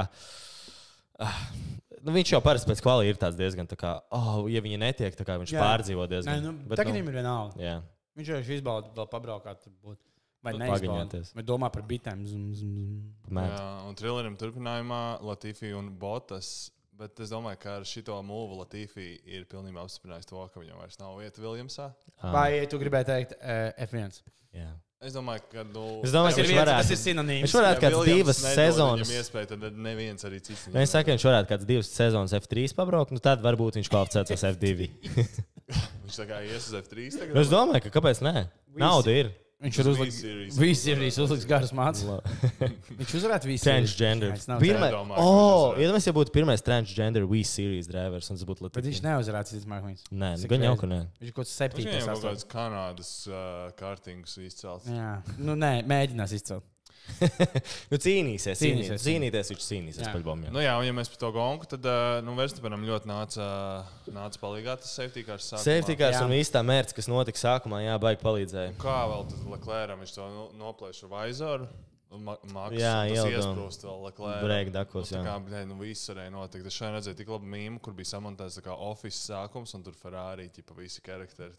nu viņš jau parasti pēc kvalī ir tāds diezgan tā kā, ja viņa netiek, tā kā viņš pārdzīvo diezgan. Nē, nu, tagad viņam ir vienalga. Jā. Viņš jau izbauda vēl pabraukāt, būt. Vai neizbauda. Vai domā par bitēm. Jā, un Trillerim turpinājumā Latifi un Bottas. Bet es domāju, ka ar šito mūvu Latifi ir pilnībā apstiprinājis to, ka viņam vairs nav vieta Williamsā. Vai tu gribēji teikt F1? Jā. Es domāju, ka tas ir sinonīms. Viņš varētu kāds divas sezonas. Viņam iespēja, tad neviens arī cits. Es saku, viņš varētu kāds divas sezonas F3 pabraukt, nu tad varbūt viņš kvalificētos F2. Viņš tā kā ies uz F3 tagad? Es domāju, ka kāpēc nē? Nauda ir. Viņš ir uzliks garas mācas. Viņš uzvarētu visu. Transgender. Iedomājieties, ja būtu pirmais transgender Wii Series drivers, un tas būtu Latifi. Bet viņš neuzvarētu citas mākslinieks. Nē, gan jau, ka nē. Viņš ir kaut kāds 7. Viņam kaut kāds Kanādas kārtingus izcelt. Jā, nu nē, mēģinās izcelt. Nu cīnīties, viņš cīnīsies par bombiem. Nu jā, un ja mēs par to gonku, tad Verstappenam ļoti nāca palīgāt tas safety cars sākumā. Safety cars un viss tā mērķis, kas notika sākumā, baigi palīdzēja. Kā vēl tad Leclercam viņš to noplēš ar vaizoru? Maks, jā, tas iesprūst vēl Leclerc. Break dakos, jā. Tā kā, viss varēja notikt. Es šodien redzēju tik labu mīmu, kur bija samontēts tā kā office sākums, un tur Ferrari, ķipa visi karakteri.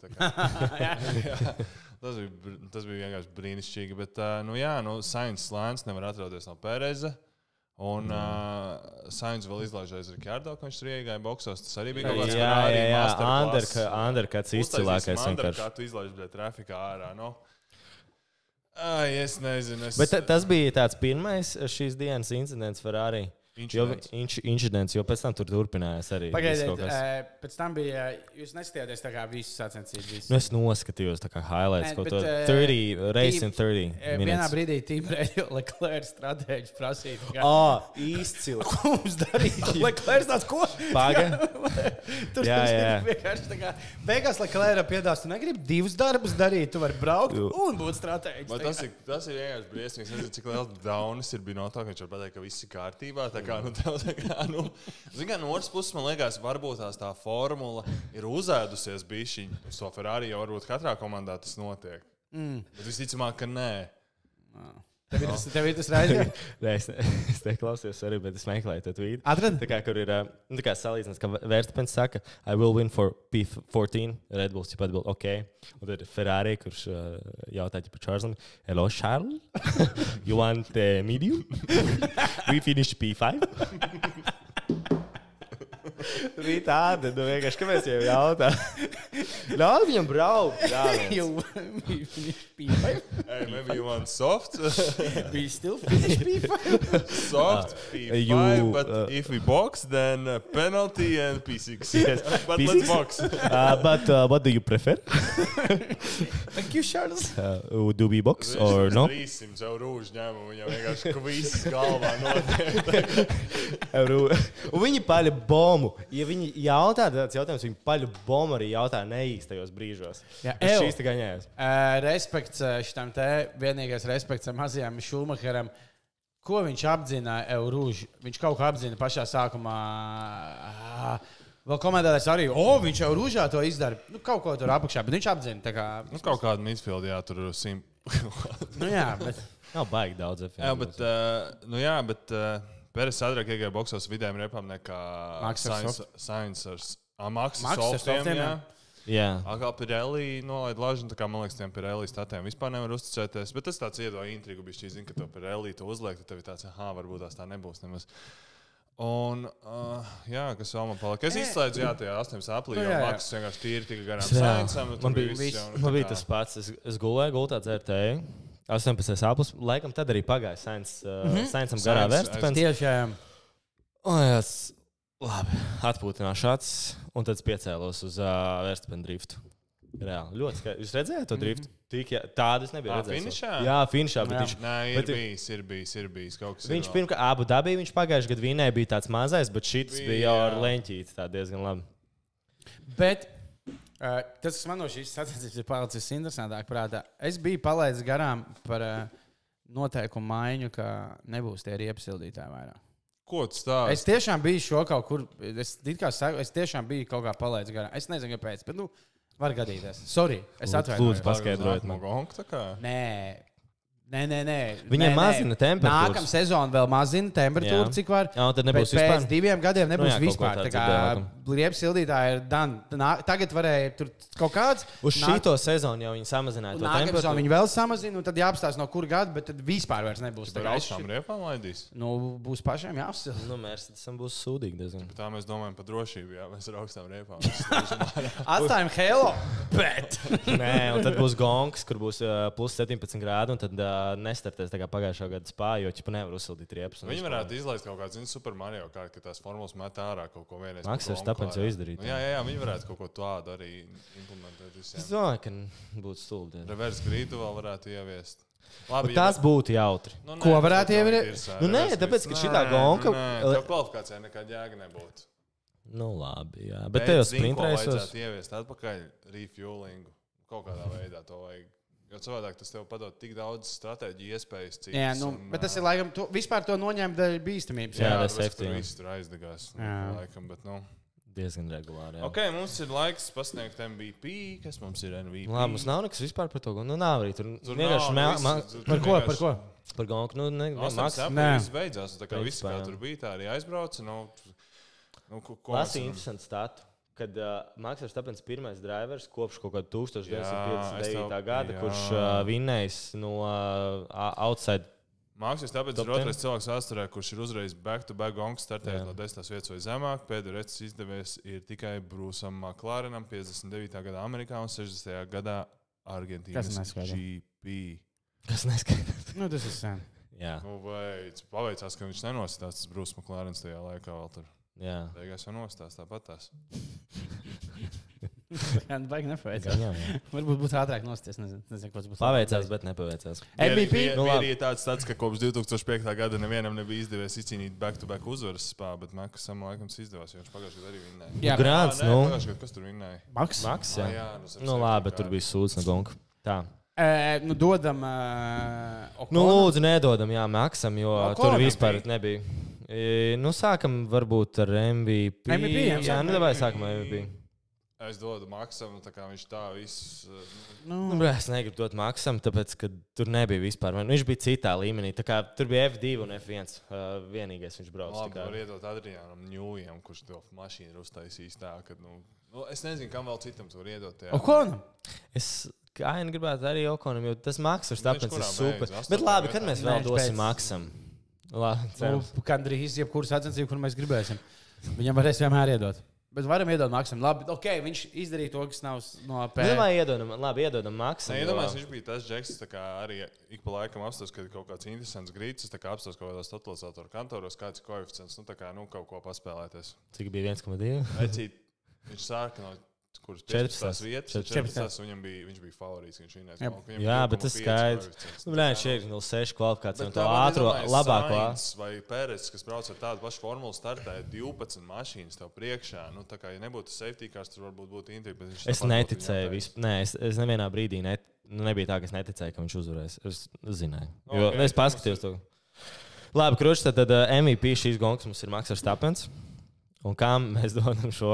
Tas bija vienkārši brīnišķīgi. Bet, Sainz slēns nevar atrauties no Pereza. Un Sainz vēl izlaižais Ricardo, ka viņš tur iegāja boksos. Tas arī bija kaut kāds Ferrari masterclass. Undercuts izcilākais. Undercut izlaiž, bet trafikā ārā, no? Es nezinu. Bet tas bija tāds pirmais šīs dienas incidents Ferrari. Incidents, jo pēc tam tur turpinājās arī. Pagaidiet, pēc tam bija, jūs neskatījāties tā kā visu sacensību. Nu, es noskatījos tā kā highlights, kaut to 30, race in 30 minutes. Vienā brīdī Team Radio Leclerc stratēģis prasīja. Izcili. Ko mums darīt? Leclerc tāds, ko? Paga? Tur vienkārši tā kā, beigās Leclerc piedās, tu negribi divus darbus darīt, tu vari braukt un būt stratēģis. Tas ir vienkārši briesmīgs. Es nezinu, cik liels daunis ir bijis no tā, ka viņš var pateikt, ka viss ir kārtībā. No otras puses, man liekas, varbūt tā formula ir uzēdusies bišķiņi. Uz to Ferrari jau varbūt katrā komandā tas notiek. Bet visticamāk, ka nē. Tev ir tas raidījums? Es te klausījos arī, bet es meklēju to tweetu. Atradi? Tā kā, kur ir salīdzināts, ka Verstappens saka, I will win for P14. Red Bulls jau atbild, ok. Un tad ir Ferrari, kurš jautāja par Charlesam. Hello, Charles? You want medium? We finished P5. Bija tāda, nu vienkārši, kāpēc jau jautā? Ļauj viņam braukt. Maybe you want soft? We still finish P5? Soft P5, but if we box, then penalty and P6. Yes, but P6? Let's box. But what do you prefer? Thank you, Charles. Do we box or no? 300 jau rūž ņēmu, viņam vienkārši kviss galvā notiek. Un viņi paļa bombu. Ja viņi jautā tāds jautājums, viņi paļu bombu arī jautā neīstajos brīžos. Šīs tikai ņēmas. Respekts šitam te, vienīgais respekts mazajam Šumacheram. Ko viņš apdzina Eurūžu? Viņš kaut ko apdzina pašā sākumā. Vēl komentētājs arī, viņš jau Rūžā to izdara. Nu, kaut ko tur apakšā, bet viņš apdzina. Tā kā... Nu, kaut kādu midfield, jā, tur simt. Nu jā, bet... Nav baigi daudz. Jā, bet Peres ātrāk iegāja boksos vidējiem repām nekā Sainz ar Maksu Softiem, jā. Jā. Atkal Pirelli nolaid lažu, tā kā man liekas, tiem Pirelli statiem vispār nevar uzticēties, bet tas tāds iedo intrigu, bišķi zina, ka to Pirelli to uzliek, tad tev ir tāds, varbūt tās tā nebūs nemaz. Un, kas vēl man palika? Es izslēdzu, tajā 18. aprīlī, jo Maks vienkārši tīri tika garām Sainzam. Man bija tas pats. Es gulēju gultā dzērtēju. 18. aprīlis, laikam tad arī pagāja Sainzam garā Verstapens. Tieši, jā. Labi, atpūtināšu acis, un tad piecēlos uz Verstapena driftu. Reāli, ļoti skaisti. Jūs redzējāt to driftu? Tādas nebija redzētas. Finišā? Jā, finišā. Nē, ir bijis kaut kas. Viņš pirmkārt Abu Dabī, viņš pagājušajā gadā vinēja, bija tāds mazais, bet šits bija jau ar leņķīti, tā diezgan labi. Bet tas, kas man no šīs sacensības ir palicis interesantāk prātā, es biju palaidis garām par noteikumu maiņu, ka nebūs tie riepsildītāji vairāk. Ko tu stāsti? Es tiešām biju šo kaut kur, es tiešām biju kaut kā palaidis garām. Es nezinu, kāpēc, bet var gadīties. Sorry, es atvainojos. Lūdzu, paskaidrojiet man. Nē. Viņiem mazina temperatūru. Nākamā sezona vēl mazina temperatūru, cik var. Jā, tad nebūs vispār. Pēc 2 gadiem nebūs vispār. Tā kā riepsildītāji ir done. Tagad varēja tur kaut kāds. Uz šito sezonu jau viņi samazināja to temperatūru. Sezonu viņi vēl samazina, un tad jāapstāsta no kur gada, bet tad vispār vairs nebūs. Tur augstām riepām laidīs? Būs pašiem jāapsilda. Mercedesam būs sūdīgi diezgan. Tā mēs domājam par drošību, jā, mēs ar augstām riepām. Atstājam Halo, bet. Nē, un tad būs gongs, kur būs plus 17 grādi, un tad nestartēs tā kā pagājušā gada spā, jo ķipa nevar uzsildīt riepas. Viņi varētu izlaist kaut kādu, Super Mario, kā tās formulas met ārā kaut ko vienreiz. Maks Verstapens jau izdarīt. Jā, viņi varētu kaut ko tādu arī implementēt visiem. Es domāju, ka būtu stulbi. Reverse grīdu vēl varētu ieviest. Labi, tas būtu jautri. Ko varētu ieviest? Nē, tāpēc, ka šitā gonka... Tev kvalifikācijā nekāda jēga nebūtu. Labi, jā. Bet te jau sprintrēsos... Vajadzētu ieviest atpakaļ refuelingu. Kaut kādā veidā to vajag. Jo savādāk tas tev padod tik daudz stratēģiju iespējas cīņas. Jā, bet tas ir laikam, vispār to noņemt dēļ bīstamības. Jā, tas viss tur aizdegās. Laikam, bet diezgan regulāri. Jā. Ok, mums ir laiks pasniegt MVP. Kas mums ir MVP? Labi, mums nav nekas vispār par to. Nav arī tur vienkārši par ko? Par gonku. Maks. Viss beidzās. Tā kā viss, kā tur bija, tā arī aizbrauca. Lasīju interesantu statu. Kad Maks Verstapens pirmais drivers kopš kaut kāda 1959. gada, kurš vinnējis no outside. Maks Verstapens ir otrais cilvēks vēsturē, kurš ir uzreiz back-to-back gongs startējis no 10. vietas vai zemāk. Pēdējo reizi izdevies ir tikai Brūsam McLarenam 59. gadā Amerikā un 60. gadā Argentīnas GP. Kas neskaidrs? Tas ir sen. Jā. Paveicās, ka viņš nenositās tas Brūs McLarens tajā laikā vēl tur. Jā. Beigās jau nostās tāpatās. Baigi nepaveicās. Varbūt būtu ātrāk nostāties. Nezinu, ko tas būs. Paveicās, bet nepaveicās. MVP? Ir tāds, ka kopš 2005. gada nevienam nebija izdevies izcīnīt back-to-back uzvaras spā, bet Maksam laikam izdevās, jo viņš pagājušajā gadā arī vinnēja. Jā, Grāns, pagājušajā gadā kas tur vinnēja? Maks, jā. Jā, labi, bet tur bija sūds no gonka. Tā. Dodam lūdzu, nedodam, jā, Maksam, jo tur vispār nebija. Sākam varbūt ar MVP. Jā, vai sākam ar MVP? Es dodu Maksam, tā kā viņš tā viss... Es negribu dot Maksam, tāpēc, ka tur nebija vispār. Viņš bija citā līmenī. Tā kā tur bija F2 un F1. Vienīgais viņš brauc. Labi, var iedot Adriānam Ņūjam, kurš to mašīnu ir uztaisījis tā, ka, es nezinu, kam vēl citam to var iedot. Okonam? Es gribētu arī Okonam, jo tas Maks Verstapens ir super. Bet labi, kad mēs vēl dosim Maksam? Gandrīz jebkuru sacensību, kur mēs gribēsim. Viņam varēs vienmēr iedot. Bet varam iedot Maksam. Labi, ok, viņš izdarīja to, kas nav no iedodam Maksam. Iedomājos, viņš bija tas džeks, tā kā arī ik pa laikam apstāst, kad kaut kāds interesants grīcis, tā kā apstāst kaut kādās totalizatoru kantoros, kāds ir koeficients, kaut ko paspēlēties. Cik bija 1,2? Viņš sāka no... Kuras 14. vietas, 14. Viņš bija favorīts. Jā, bet tas skaidrs. Šeit ir 06 kvalifikācija un to ātro labāko. Vai Pēres, kas brauc ar tādu pašu formulu, startēja 12 mašīnas tev priekšā. Tā kā, ja nebūtu safety cars, tur varbūt būtu intriga. Es neticēju. Es nevienā brīdī nebija tā, ka es neticēju, ka viņš uzvarēs. Es zināju. Jo es paskatījos to. Labi, Kručs, tad MVP šīs gongas mums ir Maks Verstapens. Un kam mēs dodam šo?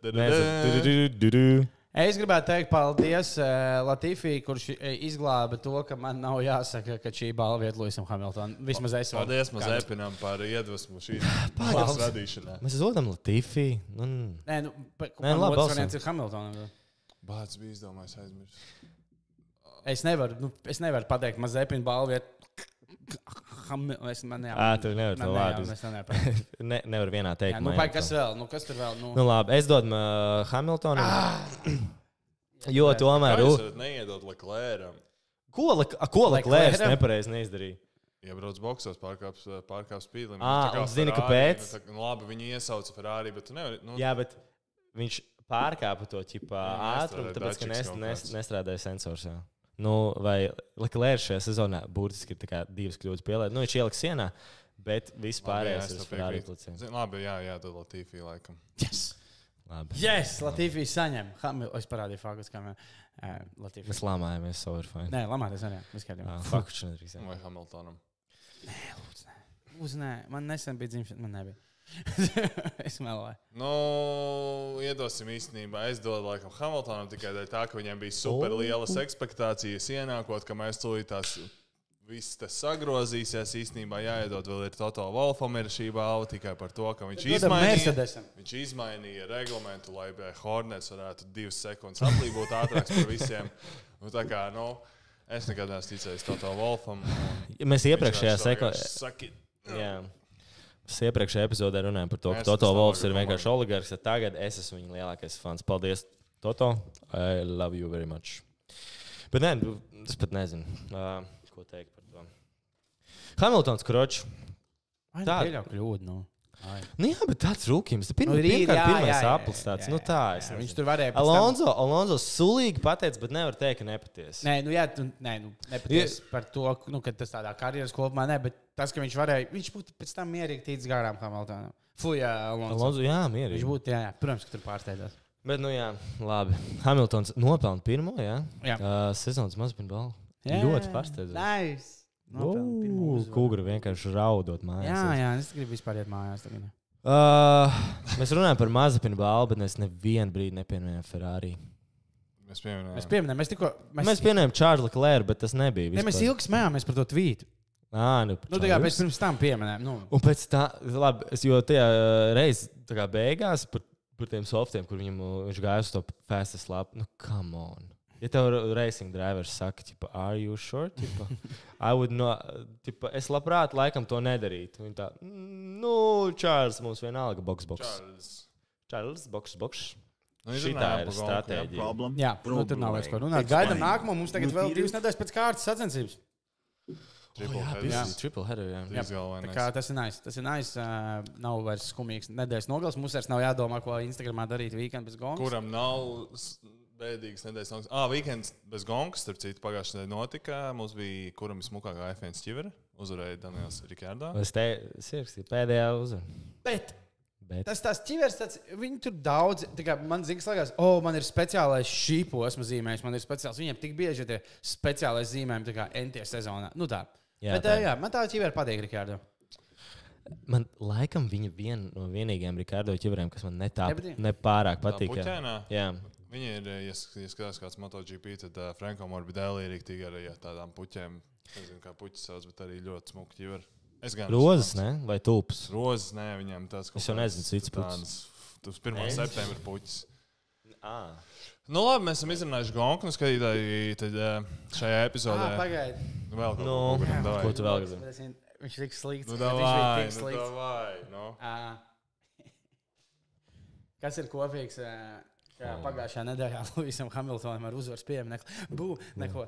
Es gribētu teikt paldies Latifī, kurš izglāba to, ka man nav jāsaka, ka šī balva iet Luisam Hamiltonam. Vismaz es varu. Paldies Mazepinam par iedvesmu šīs balvas radīšanā. Mēs dodam Latifī. Nē, labi, balsojums ir Hamiltonam. Bāds bija izdomājis aizmirst. Es nevaru pateikt, Mazepina balva iet Tu nevar to vārdu. Nevar vienā teikt. Kas vēl? Kas tur vēl? Nu labi, es dodu Hamiltonam. Jo tomēr... Jūs varat neiedot Leclercam. Ko Leclerc nepareizi neizdarīja? Iebrauc boksos, pārkāp spīdlim. Un zini, kāpēc? Labi, viņi iesauca Ferrari, bet tu nevari... Jā, bet viņš pārkāpa to ātrumu, tāpēc, ka nestrādāja sensors. Jā. Vai Leclerc šajā sezonā burtiski ir 2 kļūdas pielēt. Viņš ieliks sienā, bet viss pārējais ir Ferrari pliciem. Labi, jā, tad Latifi laikam. Yes! Latifi saņem. Es parādīju fakus, kā Latifi. Mēs lamājamies, so ir fine. Nē, lamāties arī. Fakus nedrīkst. Vai Hamiltonam? Nē, lūdzu, nē. Man nesen bija dzimšana, man nebija. Es meloju. Iedosim īstenībā. Es dodu laikam Hamiltonam tikai tā, ka viņiem bija super lielas ekspektācijas ienākot, ka mēs tūlītās viss tas sagrozīsies. Īstenībā jāiedod vēl ir Toto Wolffam ir šī balva tikai par to, ka viņš izmainīja reglamentu, lai Hornets varētu 2 sekundes atlībūt ātrāks par visiem. Tā kā, es nekad neesmu ticējis Toto Wolffam. Mēs iepriekšējā epizodē runājām par to, ka Toto Wolffs ir vienkārši oligarks. Tagad es esmu viņa lielākais fans. Paldies, Toto. I love you very much. Bet nē, es pat nezinu, ko teikt par to. Hamiltons, kroč. Tā ir kļūda, Jā, bet tāds rūkījums. Pirmais aplis tāds. Viņš tur varēja. Alonso sulīgi pateica, bet nevar teikt, ka nepaties. Nepaties par to, ka tas tādā karjeras kopumā bet tas, ka viņš būtu pēc tam mierīgi tīts garām Hamiltonam. Alonso, jā, mierīgi. Viņš būtu, protams, ka tur pārsteidzās. Bet, labi. Hamiltons nopelna pirmo, sezonas mazpina balvu. Ļoti pārsteidzās. Nice. Kūgra vienkārši raudot mājās. Jā, es gribu vispār iet mājās. Mēs runājam par Mazepina balvu, bet mēs nevienu brīdi nepieminējām Ferrari. Mēs pieminējām Charles Leclerc, bet tas nebija. Mēs ilgi smējāmies par to tvītu. Mēs pirms tam pieminējām. Un pēc tā, labi, jo tajā reizē beigās par tiem softiem, kur viņš gāja uz to fastest lapu, come on. Ja tev racing drivers saka, are you sure? I would not, es labprāt laikam to nedarītu. Viņa tā, Charles, mums vienalga, box. Charles, box. Šitā ir stratēģija. Jā, tur nav vairs ko runāt. Gaidam nākamo, mums tagad vēl 2 nedēļas pēc kārtas sacensības. Triple header, jā. Tā kā tas ir nice. Nav vairs skumīgs nedēļas nogals. Mums vairs nav jādomā, ko Instagramā darīt weekend bez gongas. Kuram nav... Bēdīgas nedēļas nogals. Weekends bez gongas, starp citu, pagājušajā nedēļā notika. Mums bija, kuram smukākā F1 ķivera. Uzvarēja Daniels Rikārdo. Es ierakstīju pēdējā uzvaru. Bet tas ķivers, viņi tur daudz, man liekas, man ir speciālais šī posma zīmējums, man ir speciāls. Viņiem tik bieži tie speciālais zīmējumi NT sezonā. Tā. Bet man tā ķivera patīk, Rikārdo. Man laikam viņa viena no vienīgajiem Rikārdo ķiveriem, kas man nepārāk patīk. Jā. Viņi ir, ja skatās kāds MotoGP, tad Franko Morbidelli ir rīktīgi ar tādām puķēm. Nezinu, kā puķis sauc, bet arī ļoti smuki ķiver. Rozes, ne? Vai tulpes? Rozes, nē, viņiem tāds kaut kāds. Es jau nezinu, cits puķis. Tas 1. septembra puķis. Labi, mēs esam izrunājuši gonku, skatītāji, tad šajā epizodē. Pagaidi. Vēl kaut ko tu vēl gribi? Viņš ir tik slikts. Kas ir kopīgs? Pagājušajā nedēļā Luisam Hamiltonam ar uzvaras pieminekli. Neko.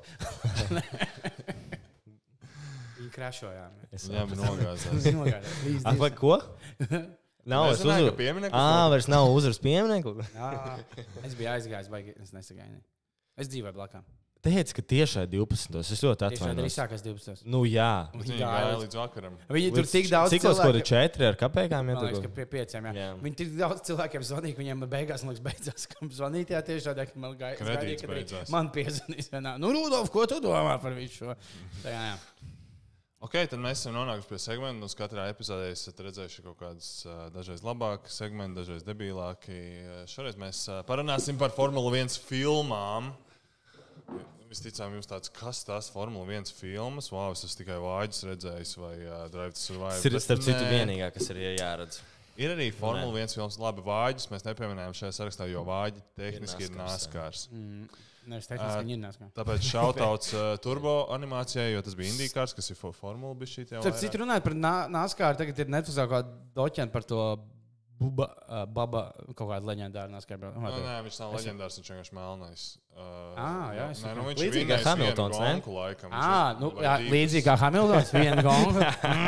Viņi krašojām. Jā, bet nogāzās. Vai ko? Nav vairs uzvaras pieminekli. Vairs nav uzvaras pieminekli. Es biju aizgājis, baigi, es nesagāju. Es dzīvoju blakām. Teicu, ka tiešai 12. Es ļoti atvainos. Tiešai arī sākās 12. Jā. Viņi gāja līdz vakaram. Viņi tur tik daudz cilvēku. Cik kaut 4 ar kapēkām? Man liekas, ka pie 5, jā. Viņi tik daudz cilvēkiem zvanīja, ka viņiem beigās, man liekas, beidzās, kam zvanīt, tieši tādā, ka man gaidīja, ka man piezvanīs. Rudolf, ko tu domā par visu šo? Jā. Ok, tad mēs esam nonākuši pie segmenta. Uz katrā epizodē esat redzējuši kaut kādas dažreiz labāki segmenti, dažreiz debilāki. Šoreiz mēs parunāsim par Formula 1 filmām. Visticām, jums tāds, kas tās Formula 1 filmas? Es esmu tikai Vāģis redzējis vai Drive to Survive. Tas ir starp citu vienīgā, kas ir jāredz. Ir arī Formula 1 filmas, labi, vāģis. Mēs nepieminējām šajā sarakstā, jo vāģi tehniski ir NASCARs. Nevis tehniski viņi ir NASCAR. Tāpēc šautauts turbo animācijai, jo tas bija IndyCars, kas ir Formula bija šī jau. Tad citu runājot par NASCAR, tagad ir Netflixā kā doķēni par to Baba kaut kāda leģendāra NASCAR. Nē, viņš nav leģendārs, viņš vienkārši melnais. Jā, nē, nu viņš līdzīgi kā Hamiltons, ne? Laikam, līdzīgi kā Hamiltons, viena gonga.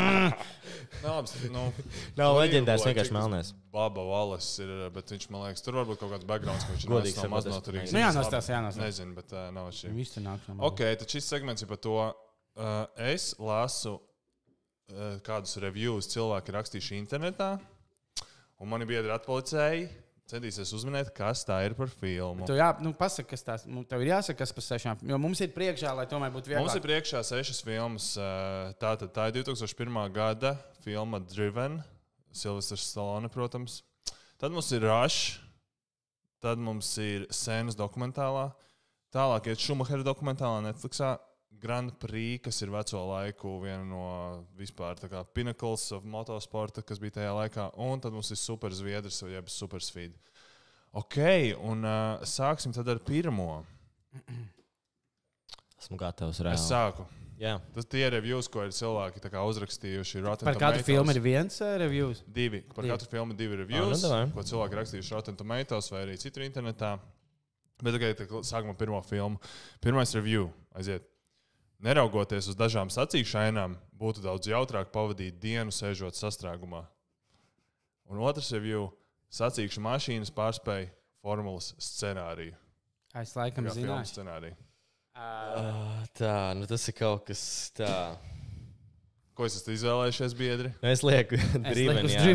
Nav leģendārs, vienkārši melnais. Baba Wallace ir, bet viņš, man liekas, tur varbūt kaut kāds backgrounds, ka viņš godīgs nav maznoturīgs. Nu jānostās. Nezinu, bet nav šī. Viss tur nāk. Ok, tad šis segments ir par to. Es lasu kādus reviews cilvēki rakstījuši internetā, un mani biedri atpolicēji centīsies uzminēt, kas tā ir par filmu. Tu pasaki, kas tās. Tev ir jāsaka, kas par 6, jo mums ir priekšā, lai tomēr būtu vieglāk. Mums ir priekšā 6 filmas. Tā ir 2001. gada filma Driven. Silvestrs Stallone, protams. Tad mums ir Rush. Tad mums ir Senas dokumentālā. Tālāk ir Schumachera dokumentālā Netflixā. Grand Prix, kas ir veco laiku viena no vispār tā kā pinnacles of motosporta, kas bija tajā laikā. Un tad mums ir Super Zviedrs, jeb Super Speed. Ok, un sāksim tad ar pirmo. Esmu gatavs reāli. Es sāku. Jā. Tas tie reviews, ko ir cilvēki tā kā uzrakstījuši Rotten Tomatoes. Par katru filmu ir viens reviews? Par katru filmu 2 reviews, ko cilvēki rakstījuši Rotten Tomatoes vai arī citur internetā. Bet tagad sākam ar pirmo filmu. Pirmais review, aiziet. Neraugoties uz dažām sacīkšainām, būtu daudz jautrāk pavadīt dienu sēžot sastrēgumā. Un otrs review - sacīkšu mašīnas pārspēja formulas scenāriju. Es laikam zināju. Scenāriju. Tā, nu tas ir kaut kas tā. Ko es esmu izvēlējušies, biedri? Es lieku Driven, jā.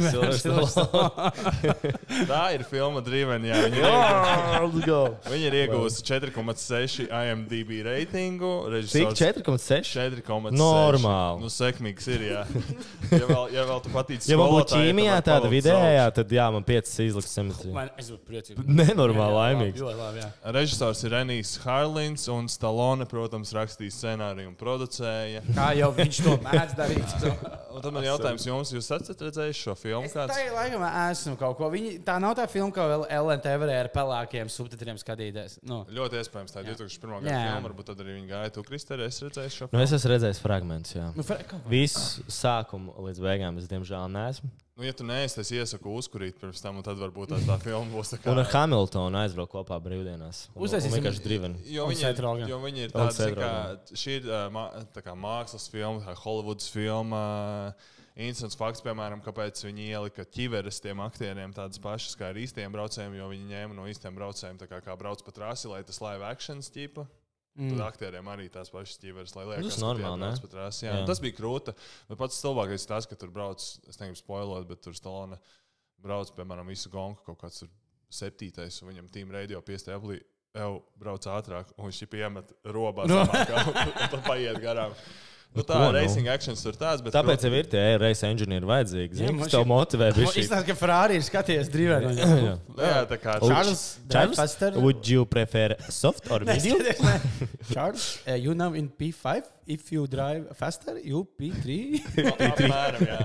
Tā ir filma Driven, jā. Viņi ir iegūsti 4,6 IMDb reitingu. Cik? 4,6? 4,6. Normāli. Nu, sekmīgs ir, jā. Ja vēl tu patīc skolotāji. Ja man būtu ķīmijā tāda vidējā, tad jā, man 5 izliks simetri. Es būtu priecīgi. Nenormāli laimīgs. Režisors ir Renijs Harlins un Stallone, protams, rakstīja scenāriju un producēja. Kā jau viņš to mēdz darīt. Un tad man jautājums jums, jūs esat redzējuši šo filmu? Tā ir laikam esmu kaut ko. Tā nav tā filma, ko vēl LNT varēja ar pelākiem subtitriem skatīties. Nu. Ļoti iespējams, tā ir 2001. gada filma, varbūt tad arī viņi gāja. Tu, Kristēri, esi redzējis šo filmu? Nu, es esmu redzējis fragmentus, jā. Visu sākumu līdz beigām es, diemžēl, neesmu. Nu, ja tu neesi, es iesaku uzkurīt pirms tam, un tad varbūt tā filma būs tā kā... Un ar Hamiltonu aizbraukt kopā brīvdienās. Uztaisīsim vienkārši Driven. Jo viņi ir tādi, kā šī ir tā kā mākslas filma, tā Hollywoods filma. Interesants fakts, piemēram, kāpēc viņi ielika ķiveres tiem aktieriem tādas pašas kā ar īstiem braucējiem, jo viņi ņēma no īstiem braucējiem tā kā brauc pa trasi, lai tas live actions ķipa. Tad aktieriem arī tās pašas ķiveres, lai liekas, ka tie brauc pa trasi. Jā, tas bija krūta. Bet pats stulbākais tas, ka tur brauc, es negribu spoilot, bet tur Stallone brauc, piemēram, visu gonku kaut kāds 7. un viņam Team Radio piestāja brauc ātrāk, un viņš iemet robā samākā, un tad paiet garām. Nu tā, racing actions tur tāds, bet... Tāpēc jau ir tie race engineeri vajadzīgi. Zini, kas tev motivē bišķi. Izstāst, ka Ferrari ir skaties Driven. Jā, tā kā... Charles, would you prefer soft or medium? Charles, you now in P5. If you drive faster, you P3. Apmēram, jā.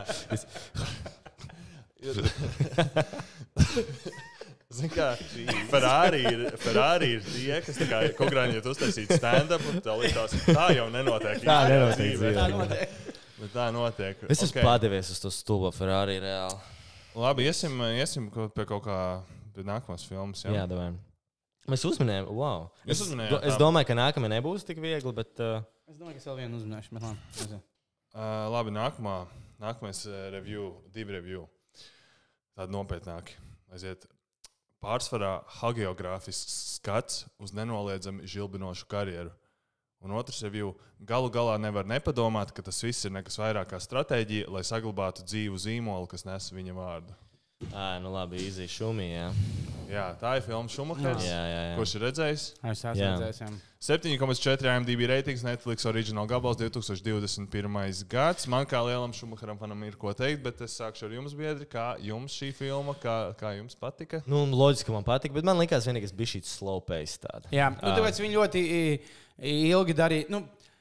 Zini kā, Ferrari ir tie, kas tā kā kongrāņiet uztaisīt stand-up, un tā likās, tā jau nenotiek. Tā nenotiek. Bet tā notiek. Es esmu padevies uz to stulbo Ferrari reāli. Labi, iesim pie kaut kā, pie nākamās filmas. Jā, davai. Mēs uzminējām, wow. Es domāju, ka nākamie nebūs tik viegli, bet... Es domāju, ka es vēl vienu uzminēšu, bet labi. Labi, nākamais review, 2 review. Tādi nopietnāki. Aiziet. Pārsvarā hagiogrāfisks skats uz nenoliedzami žilbinošu karjeru. Un otrs review - galu galā nevar nepadomāt, ka tas viss ir nekas vairāk kā stratēģija, lai saglabātu dzīvu zīmolu, kas nes viņa vārdu. Nu labi, easy šumī, jā. Jā, tā ir filma Šumahers. Jā. Kurš ir redzējis? Es esmu redzējis, jā. 7,4 IMDb ratings, Netflix original gabals 2021. gads. Man kā lielam Šumacheram fanam ir ko teikt, bet es sākšu ar jums, biedri. Kā jums šī filma, kā jums patika? Nu, loģiski man patika, bet man likās vienīgais bija šī slow pace tāda. Jā, tāpēc viņi ļoti ilgi darīja.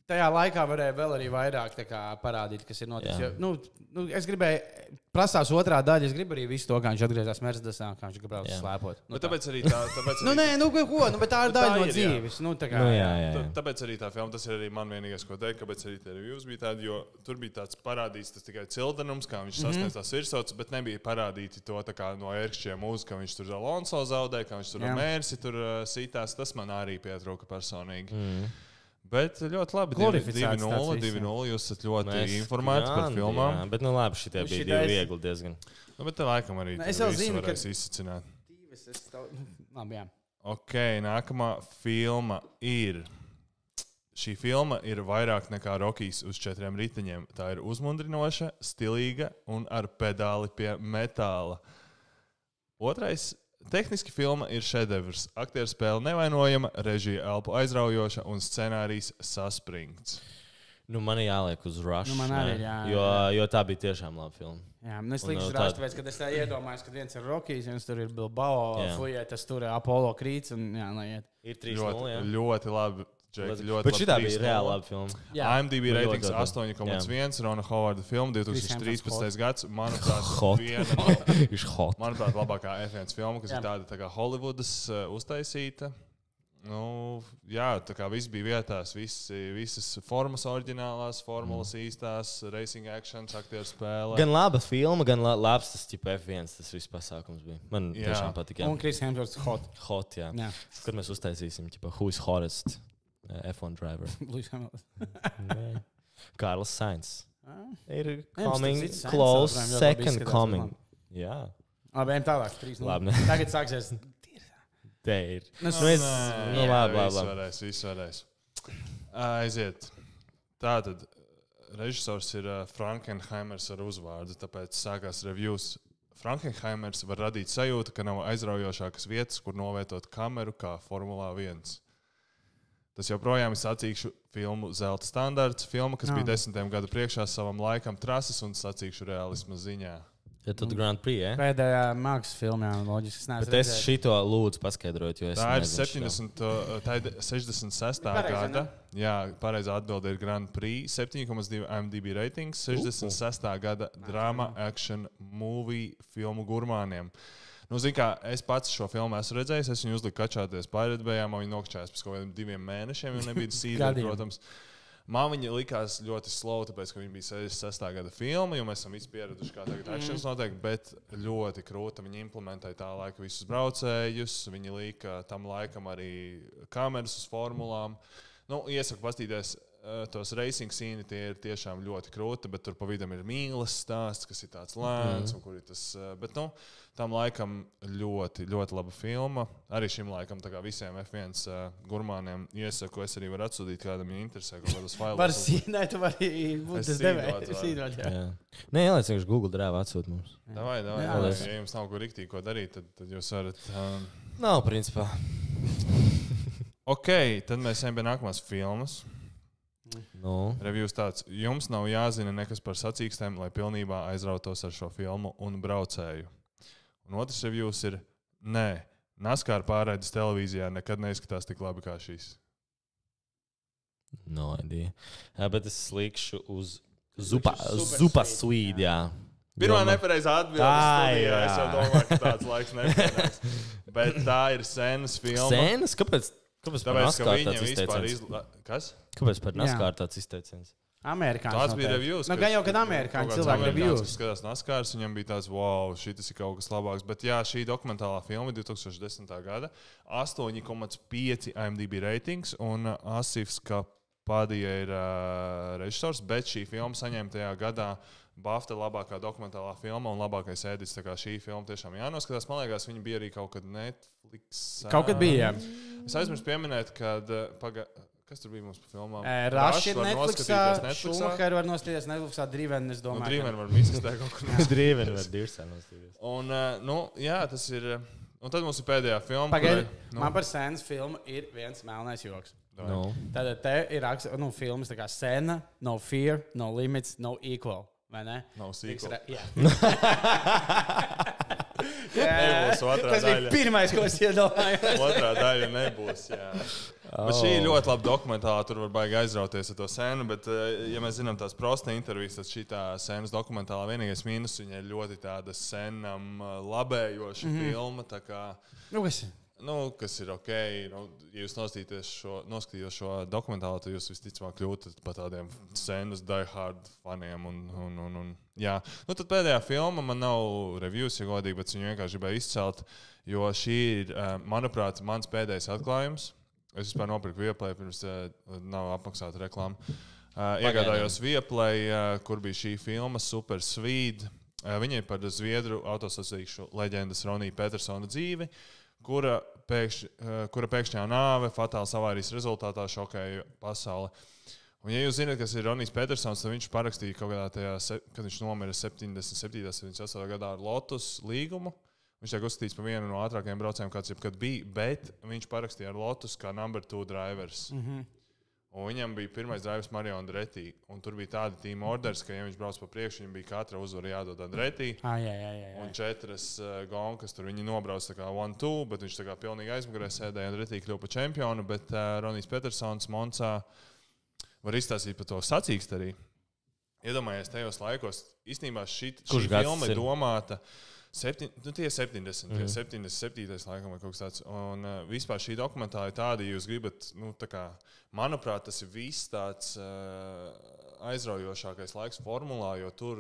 tajā laikā varēja vēl arī vairāk parādīt, kas ir noticis. Es gribēju, prasās otrā daļa, es gribu arī visu to, kā viņš atgriezās Mercedesā, kā viņš gribēja slēpot. Tāpēc arī tā. Bet tā ir daļa no dzīves. Tāpēc arī tā filma, tas ir arī man vienīgais, ko teikt, kāpēc arī tie reviews bija tādi, jo tur bija tāds parādīts, tas tikai cildenums, kā viņš sasniedz tās virsotnes, bet nebija parādīti to no ērkšķiem mūzika, ka viņš tur Alonso zaudēja, ka viņš tur Mērsi tur sītās. Tas man arī pietrūka personīgi. Bet ļoti labi. 2-0. Jūs esat ļoti informēti par filmām. Jā, bet labi, šitie bija viegli diezgan. Bet te laikam arī varēs izsacināt. Labi, jā. Ok, nākamā filma ir. Šī filma ir vairāk nekā Rokijs uz 4 riteņiem. Tā ir uzmundrinoša, stilīga un ar pedāli pie metāla. Otrais. Tehniski filma ir šedevrs. Aktieru spēle nevainojama, režija elpu aizraujoša un scenārijs saspringts. Man jāliek uz Rush. Man arī, jo tā bija tiešām laba filma. Jā, es lieku uz Rush, tāpēc, kad es tā iedomājos, ka viens ir Rokijs, viens tur ir Bilbao, Fujē, tas tur ir Apollo Krīts un jānaiet. Ir 3-0, jā. Ļoti labi. Bet šī bija reāli laba filma. IMDb ratings 8,1, Rona Hovarda filma 2013. gads. Manuprāt, labākā F1 filma, kas ir tāda tā kā Hollywoodas uztaisīta. Tā kā viss bija vietās, visas formas oriģinālās, formulas īstās, racing actions, aktieru spēle. Gan laba filma, gan labs tas tipa F1, tas viss pasākums bija. Man tiešām patika. Un Chris Hemsworths hot. Hot, jā. Kad mēs uztaisīsim, tipa, who is hottest? F1 driver. Carlos Sainz. Ir coming close, second coming. Jā. Labi, ejam tālāk. 3-0. Tagad sāksies. Te ir. Labi. Viss varēs. Aiziet. Tātad režisors ir Frankenheimers ar uzvārdu, tāpēc sākās reviews. Frankenheimers var radīt sajūtu, ka nav aizraujošākas vietas, kur novietot kameru kā Formulā 1. Tas joprojām ir sacīkšu filmu zelta standarts. Filma, kas bija 10 gadu priekšā savam laikam trases un sacīkšu realisma ziņā. Ja tu Grand Prix, ja? Pēdējā mākslas filmā, loģiski. Bet es šito lūdzu paskaidrot, jo es nezinu. Tā ir 66. gada. Jā, pareizā atbilde ir Grand Prix. 7,2 IMDb ratings. 66. gada drama, action, movie filmu gurmāniem. Es pats šo filmu esmu redzējis, es viņu uzliku kačāties pārredbējām, un viņi nokčājās pēc kaut kādiem 2 mēnešiem, jo nebija sīderi, protams. Man viņa likās ļoti slow, tāpēc, ka viņa bija 66. gada filma, jo mēs esam visi pieraduši, kā tagad actions notiek, bet ļoti krūta. Viņi implementēja tā laika visus braucējus, viņi lika tam laikam arī kameras uz formulām. Iesaku pastīties tos racing scīni, tie ir tiešām ļoti krūti, bet tur pa vidam ir mīlas stāsts, kas ir tāds lēns, un kur ir tas, bet, tam laikam ļoti, ļoti laba filma. Arī šim laikam, tā kā visiem F1 gurmāniem iesaku, es arī varu atsūtīt, kādam viņa interesē, kaut kādas failus. Var sīnēt, tu vari būt tas devējs. Nē, ieliec vienkārši Google Drive atsūt mums. Davai. Ja jums nav ko riktīgi ko darīt, tad jūs varat... Nav, principā. Ok, tad mēs ejam pie nākamās filmas. Reviews tāds. Jums nav jāzina nekas par sacīkstēm, lai pilnībā aizrautos ar šo filmu un braucēju. Un otrs reviews ir: nē, NASCAR pārraides televīzijā nekad neizskatās tik labi kā šīs. No idea. Bet es slikšu uz Zupa Swede, jā. Pirmā nepareizā atbilde studijā. Es jau domāju, ka tāds laiks nepareiz. Bet tā ir Senas filma. Senas? Kāpēc par NASCAR tāds izteiciens? Kas? Kāpēc par NASCAR tāds izteiciens? Amerikāņi. Tāds bija reviews. Gan jau, kad amerikāņi cilvēki reviews. Kas skatās NASCAR, viņam bija tāds, wow, šitas ir kaut kas labāks. Bet jā, šī dokumentālā filma 2010. gada 8,5 IMDb ratings un Asifs Kapadija ir režisors, bet šī filma saņēma tajā gadā BAFTA labākā dokumentālā filma un labākais edits. Tā kā šī filma tiešām jānoskatās. Man liekas, viņa bija arī kaut kad Netflix. Kaut kad bija, jā. Es aizmirsu pieminēt, kad kas tur bija mums pa filmām? Rush ir Netflixā, Schumacher var noskatīties Netflixā, Driven, es domāju. Driven var misastēt kaut kur noskatīties. Driven var dirsā noskatīties. Un, jā, tas ir... Un tad mums ir pēdējā filma. Pagaid, man par Senas filmu ir viens melnais joks. Tātad te ir filmas tā kā Sena, no fear, no limits, no equal. Vai ne? Nav sequel. Nebūs otrā Tas daļa. bija pirmais, ko es iedomājos. Otrā daļa nebūs, jā. Bet šī ir ļoti laba dokumentāla, tur var baigi aizrauties ar to sēnu, bet, ja mēs zinām tās prosta intervijas, tad šī tā sēnas dokumentāla vienīgais mīnus, viņa ir ļoti tāda senam labējoša filma, tā kā... kas ir ok. Ja jūs noskatītos šo dokumentālu, tad jūs visticamāk kļūtat par tādiem scenas die hard faniem. Jā. Tad pēdējā filma man nav reviews, ja godīgi, bet viņu vienkārši gribēju izcelt, jo šī ir, manuprāt, mans pēdējais atklājums. Es vispār nopirku Viaplay, pirms nav apmaksāta reklāma. Iegādājos Viaplay, kur bija šī filma Super Sweet. Viņa ir par zviedru autosacīkšu leģendas Ronija Petersona dzīvi, kura pēkšņā nāve fatāls avārijas rezultātā šokēja pasauli. Un, ja jūs zināt, kas ir Ronijs Petersons, tad viņš parakstīja kaut kādā tajā, kad viņš nomira 77. 78. gadā ar Lotus līgumu. Viņš tiek uzskatīts par vienu no ātrākajiem braucējiem, kāds jebkad bija, bet viņš parakstīja ar Lotus kā number 2 drivers. Un viņam bija pirmais drivers Mario Andretti, un tur bija tāda team orders, ka, ja viņš brauc pa priekšu, viņam bija katra uzvara jādod Andretti. Un 4 gonkas, tur viņi nobrauc tā kā 1-2, bet viņš tā kā pilnīgi aizmugurē sēdēja, Andretti kļuva par čempionu, bet Ronijs Petersons Moncā var izstāstīt par to sacīkst arī. Iedomājies tajos laikos, īstenībā šī filma ir domāta 77. laikam vai kaut kas tāds. Un vispār šī dokumentāla ir tāda, ja jūs gribat, tā kā, manuprāt, tas ir viss tāds aizraujošākais laiks formulā, jo tur,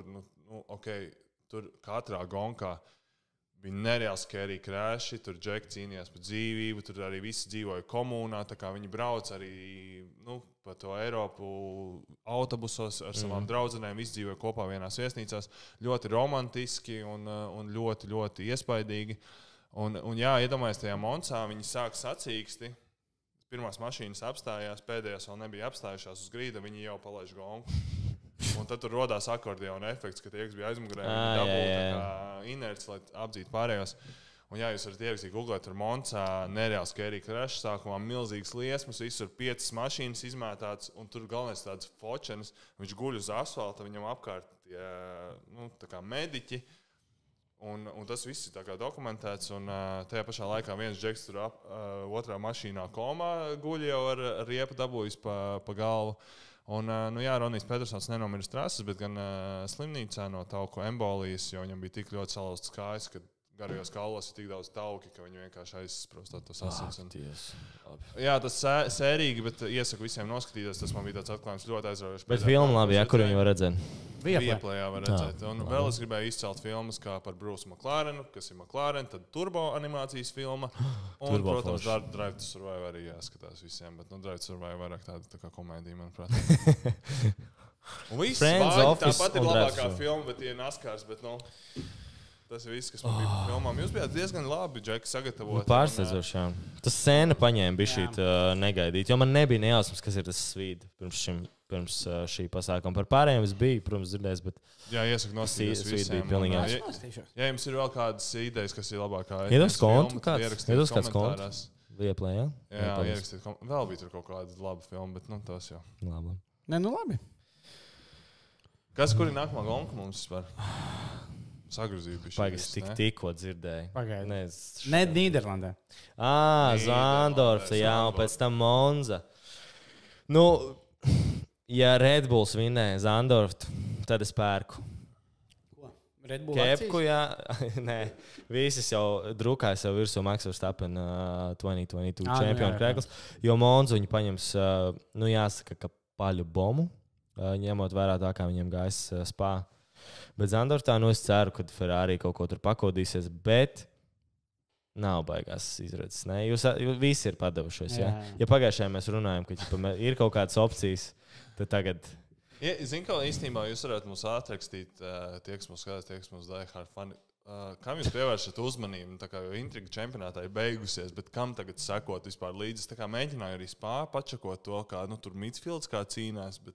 tur katrā gonkā bija nereāli scary crāši, tur Džeki cīnījās par dzīvību, tur arī visi dzīvoja komunā, tā kā viņi brauc arī pa to Eiropu autobusos ar savām draudzenēm, visi dzīvoja kopā vienās viesnīcās, ļoti romantiski un ļoti, ļoti iespaidīgi. Un jā, iedomājies tajā Moncā, viņi sāk sacīksti, pirmās mašīnas apstājās, pēdējās vēl nebija apstājušās uz grīda, viņi jau palaiž gonku. Un tad tur rodās akordeona efekts, ka tie, kas bija aizmugurē, viņi dabūja inerts, lai apdzītu pārējos. Un jā, jūs varat ierakstīt Google, tur Moncā nereāli scary crash, sākumā milzīgas liesmas, visur 5 mašīnas izmētāts, un tur galvenais tāds fočenis, viņš guļ uz asfalta, viņam apkārt tie, tā kā mediķi. Un tas viss ir tā kā dokumentēts, un tajā pašā laikā viens Džeks tur otrā mašīnā komā guļ jau ar riepu dabūjis pa galvu. Un, jā, Ronijs Petersons nenomira trases, bet gan slimnīcā no tauku embolijas, jo viņam bija tik ļoti salauztas kājas, ka garajos kaulos ir tik daudz tauki, ka viņi vienkārši aizsprostāt tos asins. Jā, tas sērīgi, bet iesaku visiem noskatīties, tas man bija tāds atklājums ļoti aizraujošs. Bet filmu labi, jā, kur viņi var redzēt? Viaplay var redzēt. Un vēl es gribēju izcelt filmas kā par Bruce McLarenu, kas ir McLaren, tad turbo animācijas filma. Un, protams, Drive to Survive arī jāskatās visiem, bet Drive to Survive vairāk tāda tā kā komēdija, manuprāt. Un viss vāģi, tāpat ir labākā filma, bet tie NASCARs, bet tas ir viss, kas man bija par filmām. Jūs bijāt diezgan labi, Džeki, sagatavoti. Pārsteidzoši, jā. Tas scēna paņēma bišķīt negaidīt, jo man nebija nejausmas, kas ir tas svīd pirms šī pasākuma. Par pārējiem es biju, protams, dzirdējis, bet... Jā, iesaku noskatīties visiem. Ja jums ir vēl kādas idejas, kas ir labākā... Iedos kontu kāds? Iedos kāds kontu? Vieplē, jā? Jā, ierakstīt kontu. Vēl bija tur kaut kāda laba filma, bet tos jau. Labi. Labi. Kur ir nākamā gonka mums vispār? Sagrozījuši. Pagaidzi, tikko dzirdēju. Pagaidzi. Ne Nīderlandē. Zandorfs, jā, un pēc tam Monza. Ja Red Bulls vinēja Zandorfu, tad es pērku. Ko? Red Bull Kepku, jā. Nē, visas jau drukājas jau virsū Max Verstappen 2022 čempionu krēkls, jo Monzu viņi paņems, jāsaka, ka paļu bomu, ņemot vērā tā, kā viņiem gājis Spā. Bet Zandorfā, es ceru, ka Ferrari kaut ko tur pakodīsies, bet nav baigās izredzes. Jūs visi ir padavušies. Jā. Ja pagājušajā mēs runājam, ka ir kaut kādas opcijas, tad tagad... Zinu, ka īstenībā jūs varētu mums atrakstīt, tie, kas mums skatās, tie, kas mums die hard fani. Kam jūs pievēršat uzmanību? Tā kā intriga čempionātā ir beigusies, bet kam tagad sekot vispār līdzi? Tā kā mēģināju arī Spā pačakot to, kā tur Mitsfields kā cīnās, bet...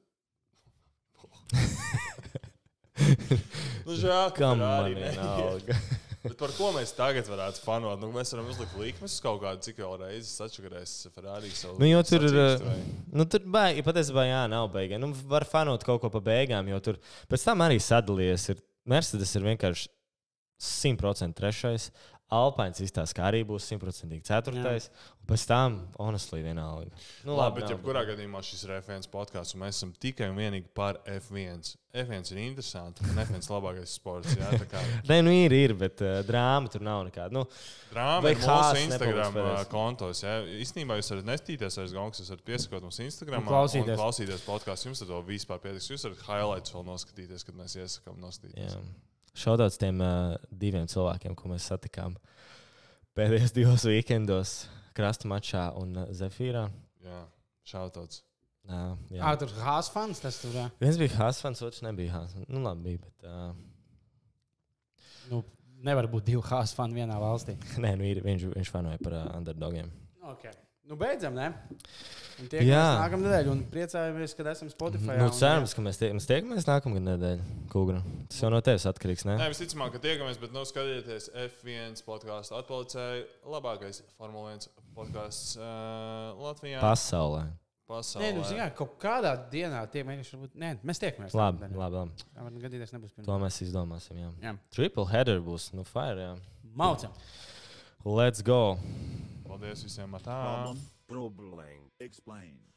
Žēl, ka Ferrari nenāk. Bet par ko mēs tagad varētu fanot? Mēs varam uzlikt likmes uz kaut kādu, cik vēl reizes atšakarēs Ferrari savu jo tur ir, tur baigi, patiesībā nav beigā. Var fanot kaut ko pa beigām, jo tur pēc tam arī sadalījies. Mercedes ir vienkārši 100% trešais. Alpines izstāsta, ka arī būs 100% ceturtais. Un pēc tam, honestly, vienalga. Nu, labi, bet jebkurā gadījumā šis ir F1 podkāsts, un mēs esam tikai un vienīgi par F1. F1 ir interesanti, un F1 labākais sports. Jā, kā... Nē, nu ir, bet drāma tur nav nekāda. Nu, drāma ir mūsu Instagram kontos. Jā. Īstenībā jūs varat nestīties aiz gongas, jūs varat piesakot mums Instagram un klausīties podkāstu. Jums ar to vispār pietiks. Jūs varat highlights vēl noskatīties, kad mēs iesakām noskatīties. Jā. Šaudauts tiem 2 cilvēkiem, ko mēs satikām pēdējos 2 weekendos, Krasta mačā un Zefīrā. Jā, šaudauts. Jā. Tur Haas fans tas tur, jā? Viens bija Haas fans, otrs nebija Haas. Nu, labi bija, bet... Nu, nevar būt 2 Haas fani vienā valstī. Nē, nu ir, viņš fanoja par underdogiem. Ok. Nu, beidzam, ne? Un tiekamies nākamā nedēļa un priecājamies, kad esam Spotify. Nu, cerams, ka mēs tiekamies nākamā nedēļa, Kūgra. Tas jau no tevis atkarīgs, ne? Nē, visticamāk, ka tiekamies, bet skatieties F1 podkāstu atpalicēju. Labākais Formula 1 podkāsts Latvijā. Pasaulē. Nē, nu, zināt, kaut kādā dienā mēs tiekamies. Labi. Gadīties nebūs pirms. To mēs izdomāsim, jā. Triple header būs, nu, fire, jā. Maucam. Let's go. Paldies visiem. Problem, explain.